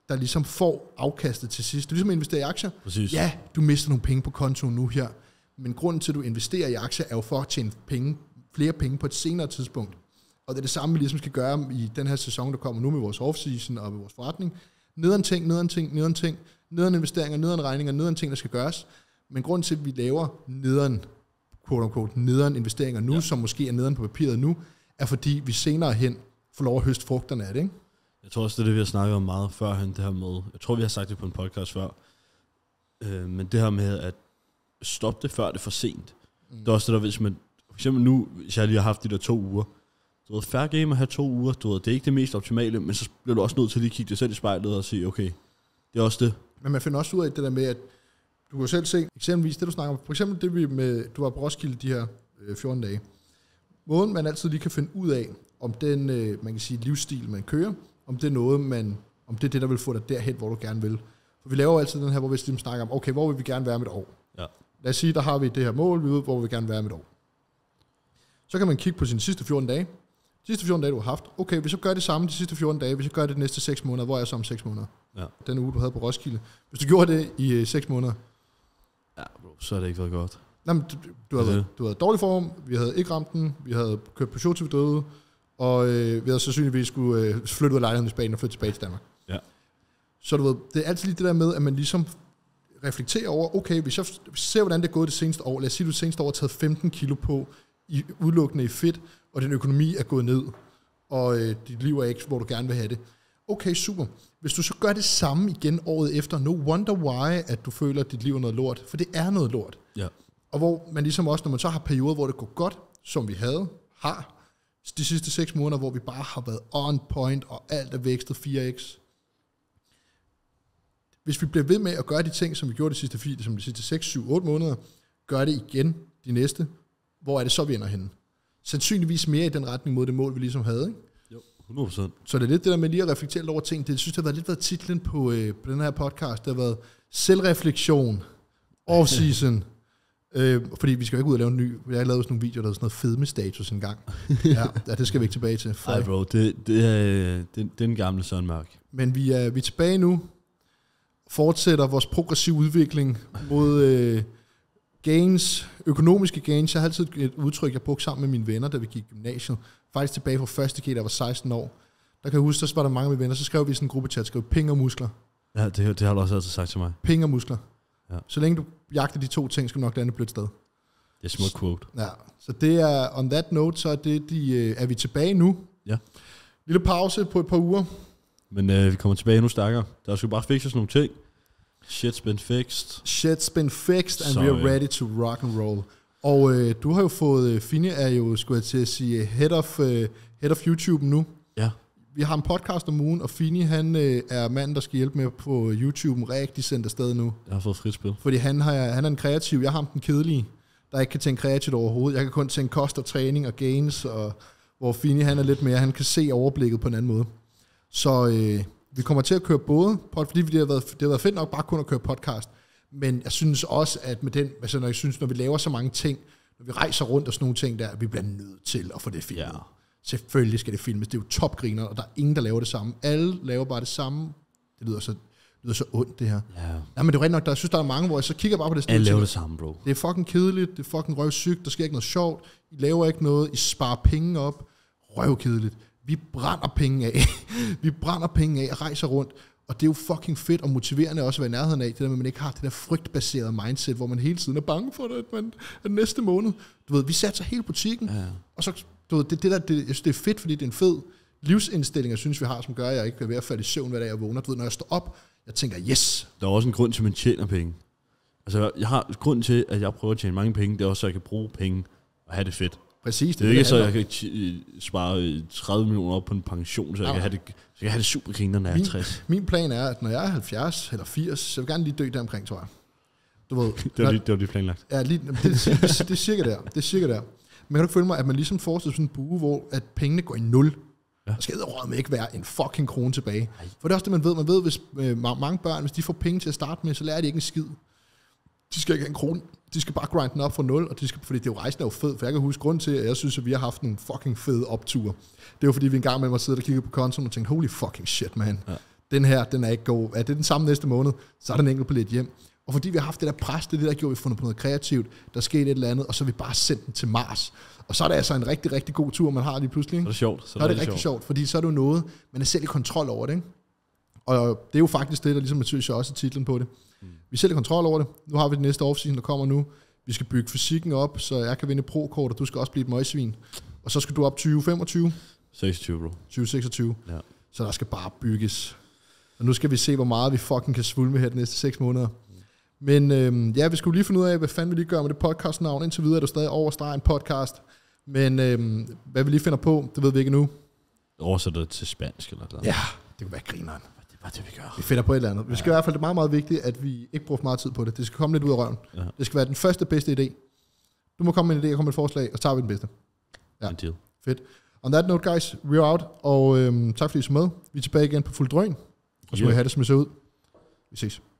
der ligesom får afkastet til sidst. Du ligesom investerer i aktier. Præcis. Ja, du mister nogle penge på kontoen nu her, men grunden til, at du investerer i aktier, er jo for at tjene flere penge på et senere tidspunkt. Og det er det samme, vi ligesom skal gøre i den her sæson, der kommer nu med vores off-season og med vores forretning. Nederen investeringer, nederen regninger, nederen ting, der skal gøres. Men grunden til, at vi laver nederen investeringer nu, som måske er nederen på papiret nu, er fordi vi senere hen får lov at høste frugterne af det, ikke? Jeg tror også, det er det, vi har snakket om meget førhen, det her med, jeg tror, vi har sagt det på en podcast før, men det her med at stoppe det, før det er for sent. Det er også det der, hvis man, for eksempel nu, hvis jeg lige har haft de der 2 uger, du ved, fair game at have 2 uger, du ved, det er ikke det mest optimale, men så bliver du også nødt til at lige kigge dig selv i spejlet og sige, okay, det er også det. Men man finder også ud af det der med, at du kan selv se, eksempelvis det du snakker om, for eksempel det vi med, du var på Roskilde de her 14 dage. Måden man altid lige kan finde ud af, om den, man kan sige, livsstil man kører, om det er noget, om det er det, der vil få dig derhen, hvor du gerne vil. For vi laver jo altid den her, hvor vi snakker om, okay, hvor vil vi gerne være med et år? Ja. Lad os sige, der har vi det her mål, vi ved, hvor vi gerne vil være med et år. Så kan man kigge på sine sidste 14 dage. De sidste 14 dage, du har haft. Okay, hvis så gør det samme de sidste 14 dage, hvis jeg gør det de næste 6 måneder, hvor er jeg så om 6 måneder? Ja. Den uge, du havde på Roskilde. Hvis du gjorde det i 6 måneder. Ja, bro, så er det ikke været godt. Nej, men du havde dårlig form, vi havde ikke ramt den, vi havde kørt på show til vi døde, og vi havde sandsynligvis skulle flytte ud af lejligheden i Spanien og flytte tilbage til Danmark. Ja. Så du ved, det er altid lige det der med, at man ligesom reflekterer over, okay, hvis jeg ser, hvordan det er gået det seneste år, lad os sige, at du det seneste år har taget 15 kilo på, udelukkende i fedt, og din økonomi er gået ned, og dit liv er ikke, hvor du gerne vil have det. Okay, super. Hvis du så gør det samme igen året efter, no wonder why, at du føler, at dit liv er noget lort, for det er noget lort. Ja. Og hvor man ligesom også, når man så har perioder, hvor det går godt, som vi har de sidste 6 måneder, hvor vi bare har været on point, og alt er vækstet 4x. Hvis vi bliver ved med at gøre de ting, som vi gjorde de sidste 6, 7, 8 måneder, gør det igen de næste, hvor er det så, vi ender henne? Sandsynligvis mere i den retning mod det mål, vi ligesom havde, ikke? Jo, 100%. Så det er lidt det der med lige at reflektere over ting. Det synes jeg har været titlen på den her podcast. Det har været selvreflektion, off-season. Fordi vi skal jo ikke ud og lave en ny. Jeg har lavet sådan nogle videoer, der er sådan noget fedmestatus engang. Ja, det skal vi ikke tilbage til. Nej, bro, det er den gamle Søren Mørk. Men vi er tilbage nu. Fortsætter vores progressive udvikling mod gains, økonomiske gains. Jeg har altid et udtryk, jeg brugte sammen med mine venner, da vi gik i gymnasiet. Faktisk tilbage fra første G, der var 16 år. Der kan jeg huske, så var der mange af mine venner, så skrev vi i sådan en gruppechat, skrev penge og muskler. Ja, det har du også altid sagt til mig. Penge og muskler. Ja. Så længe du jagter de 2 ting, skal du nok lande på et sted. Det er smukt quote. Ja, så det er, on that note, så er, er vi tilbage nu. Ja. Lille pause på et par uger. Men vi kommer tilbage endnu stærkere. Der skal bare fikses nogle ting. Shit's been fixed, and we are ready to rock and roll. Og du har jo fået, Fini er jo, skulle jeg til at sige, head of YouTube nu. Ja. Vi har en podcast om ugen, og Fini, han er manden, der skal hjælpe med på YouTube rigtig sendt afsted nu. Jeg har fået frit spil. Fordi han er en kreativ, jeg har ham den kedelige, der ikke kan tænke kreativt overhovedet. Jeg kan kun tænke kost og træning og gains, og hvor Fini, han er lidt mere, han kan se overblikket på en anden måde. Så vi kommer til at køre både, fordi det har været fedt nok bare kun at køre podcast, men jeg synes også, at med den, altså når vi laver så mange ting, når vi rejser rundt og sådan nogle ting der, vi bliver nødt til at få det filmet. Ja. Selvfølgelig skal det filmes, det er jo topgriner, og der er ingen, der laver det samme. Alle laver bare det samme. Det lyder så ondt, det her. Ja. Nej, men det er rigtigt nok, jeg synes, der er mange, hvor jeg så kigger bare på det. Alle laver det samme, bro. Det er fucking kedeligt, det er fucking røvsygt, der sker ikke noget sjovt, I laver ikke noget, I sparer penge op, røvkedeligt. Vi brænder penge af. Vi brænder penge af og rejser rundt. Og det er jo fucking fedt og motiverende også at være i nærheden af. Det der med, at man ikke har det der frygtbaserede mindset, hvor man hele tiden er bange for det, at næste måned. Du ved, vi satser hele butikken. Ja. Og så, du ved, jeg synes, det er fedt, fordi det er en fed livsindstilling, jeg synes, vi har, som gør, at jeg ikke er ved at falde i søvn, hver dag jeg vågner. Du ved, når jeg står op, jeg tænker, yes. Der er også en grund til, at man tjener penge. Altså, jeg har grund til, at jeg prøver at tjene mange penge. Det er også, så jeg kan bruge penge og have det fedt. Præcis. Det er ikke så, jeg kan spare 30 millioner op på en pension, så jeg kan have det super griner, når jeg er 60. Min plan er, at når jeg er 70 eller 80, så vil jeg gerne lige dø der omkring, tror jeg. Du ved, det var lige planlagt. Ja, det er cirka der. Det er cirka der. Men kan du føle mig, at man ligesom forestiller sådan en bue, hvor at pengene går i 0. Ja. Der skal med ikke være en fucking krone tilbage. Ej. For det er også det, man ved. Man ved, hvis mange børn, hvis de får penge til at starte med, så lærer de ikke en skid. De skal ikke have en krone. De skal bare grinde den op fra 0, og fordi det er jo rejsen er jo fed, for jeg kan huske grund til, at jeg synes, at vi har haft nogle fucking fede opture. Det er jo fordi, vi engang med mig sidder og kigger på kontoen og tænkte, holy fucking shit, man. Ja. den her, den er ikke god. Er det den samme næste måned, så er den enkelt billet hjem. Og fordi vi har haft det der pres, det er det, der gjorde, vi har fundet på noget kreativt, der skete et eller andet, og så har vi bare sendt den til Mars. Og så er det altså en rigtig, rigtig god tur, man har lige pludselig. Så er det sjovt. Så er det rigtig sjovt, fordi så er det jo noget, man er selv i kontrol over det, ikke? Og det er jo faktisk det, der ligesom synes jeg også er titlen på det. Vi er selv i kontrol over det. Nu har vi det næste offseason, der kommer nu. Vi skal bygge fysikken op, så jeg kan vinde pro-kort, og du skal også blive et møgsvin. Og så skal du op 2025. 26, bro. 2026. Ja. Så der skal bare bygges. Og nu skal vi se, hvor meget vi fucking kan svulme her de næste 6 måneder. Men ja, vi skulle lige finde ud af, hvad fanden vi lige gør med det podcastnavn. Indtil videre er det stadig overstreget en podcast. Men hvad vi lige finder på, det ved vi ikke endnu. Oversætter det til spansk eller noget. Ja, det kunne være grineren. Det er bare det, vi gør. Vi finder på et eller andet. Vi skal i hvert fald, det er meget, meget vigtigt, at vi ikke bruger for meget tid på det. Det skal komme lidt ud af røven. Ja. Det skal være den første bedste idé. Du må komme med en idé og komme med et forslag, og så tager vi den bedste. Ja, fedt. On that note, guys, we're out. Og tak fordi I så med. Vi er tilbage igen på fuld drøn. Og så må I have det, som I ser ud. Vi ses.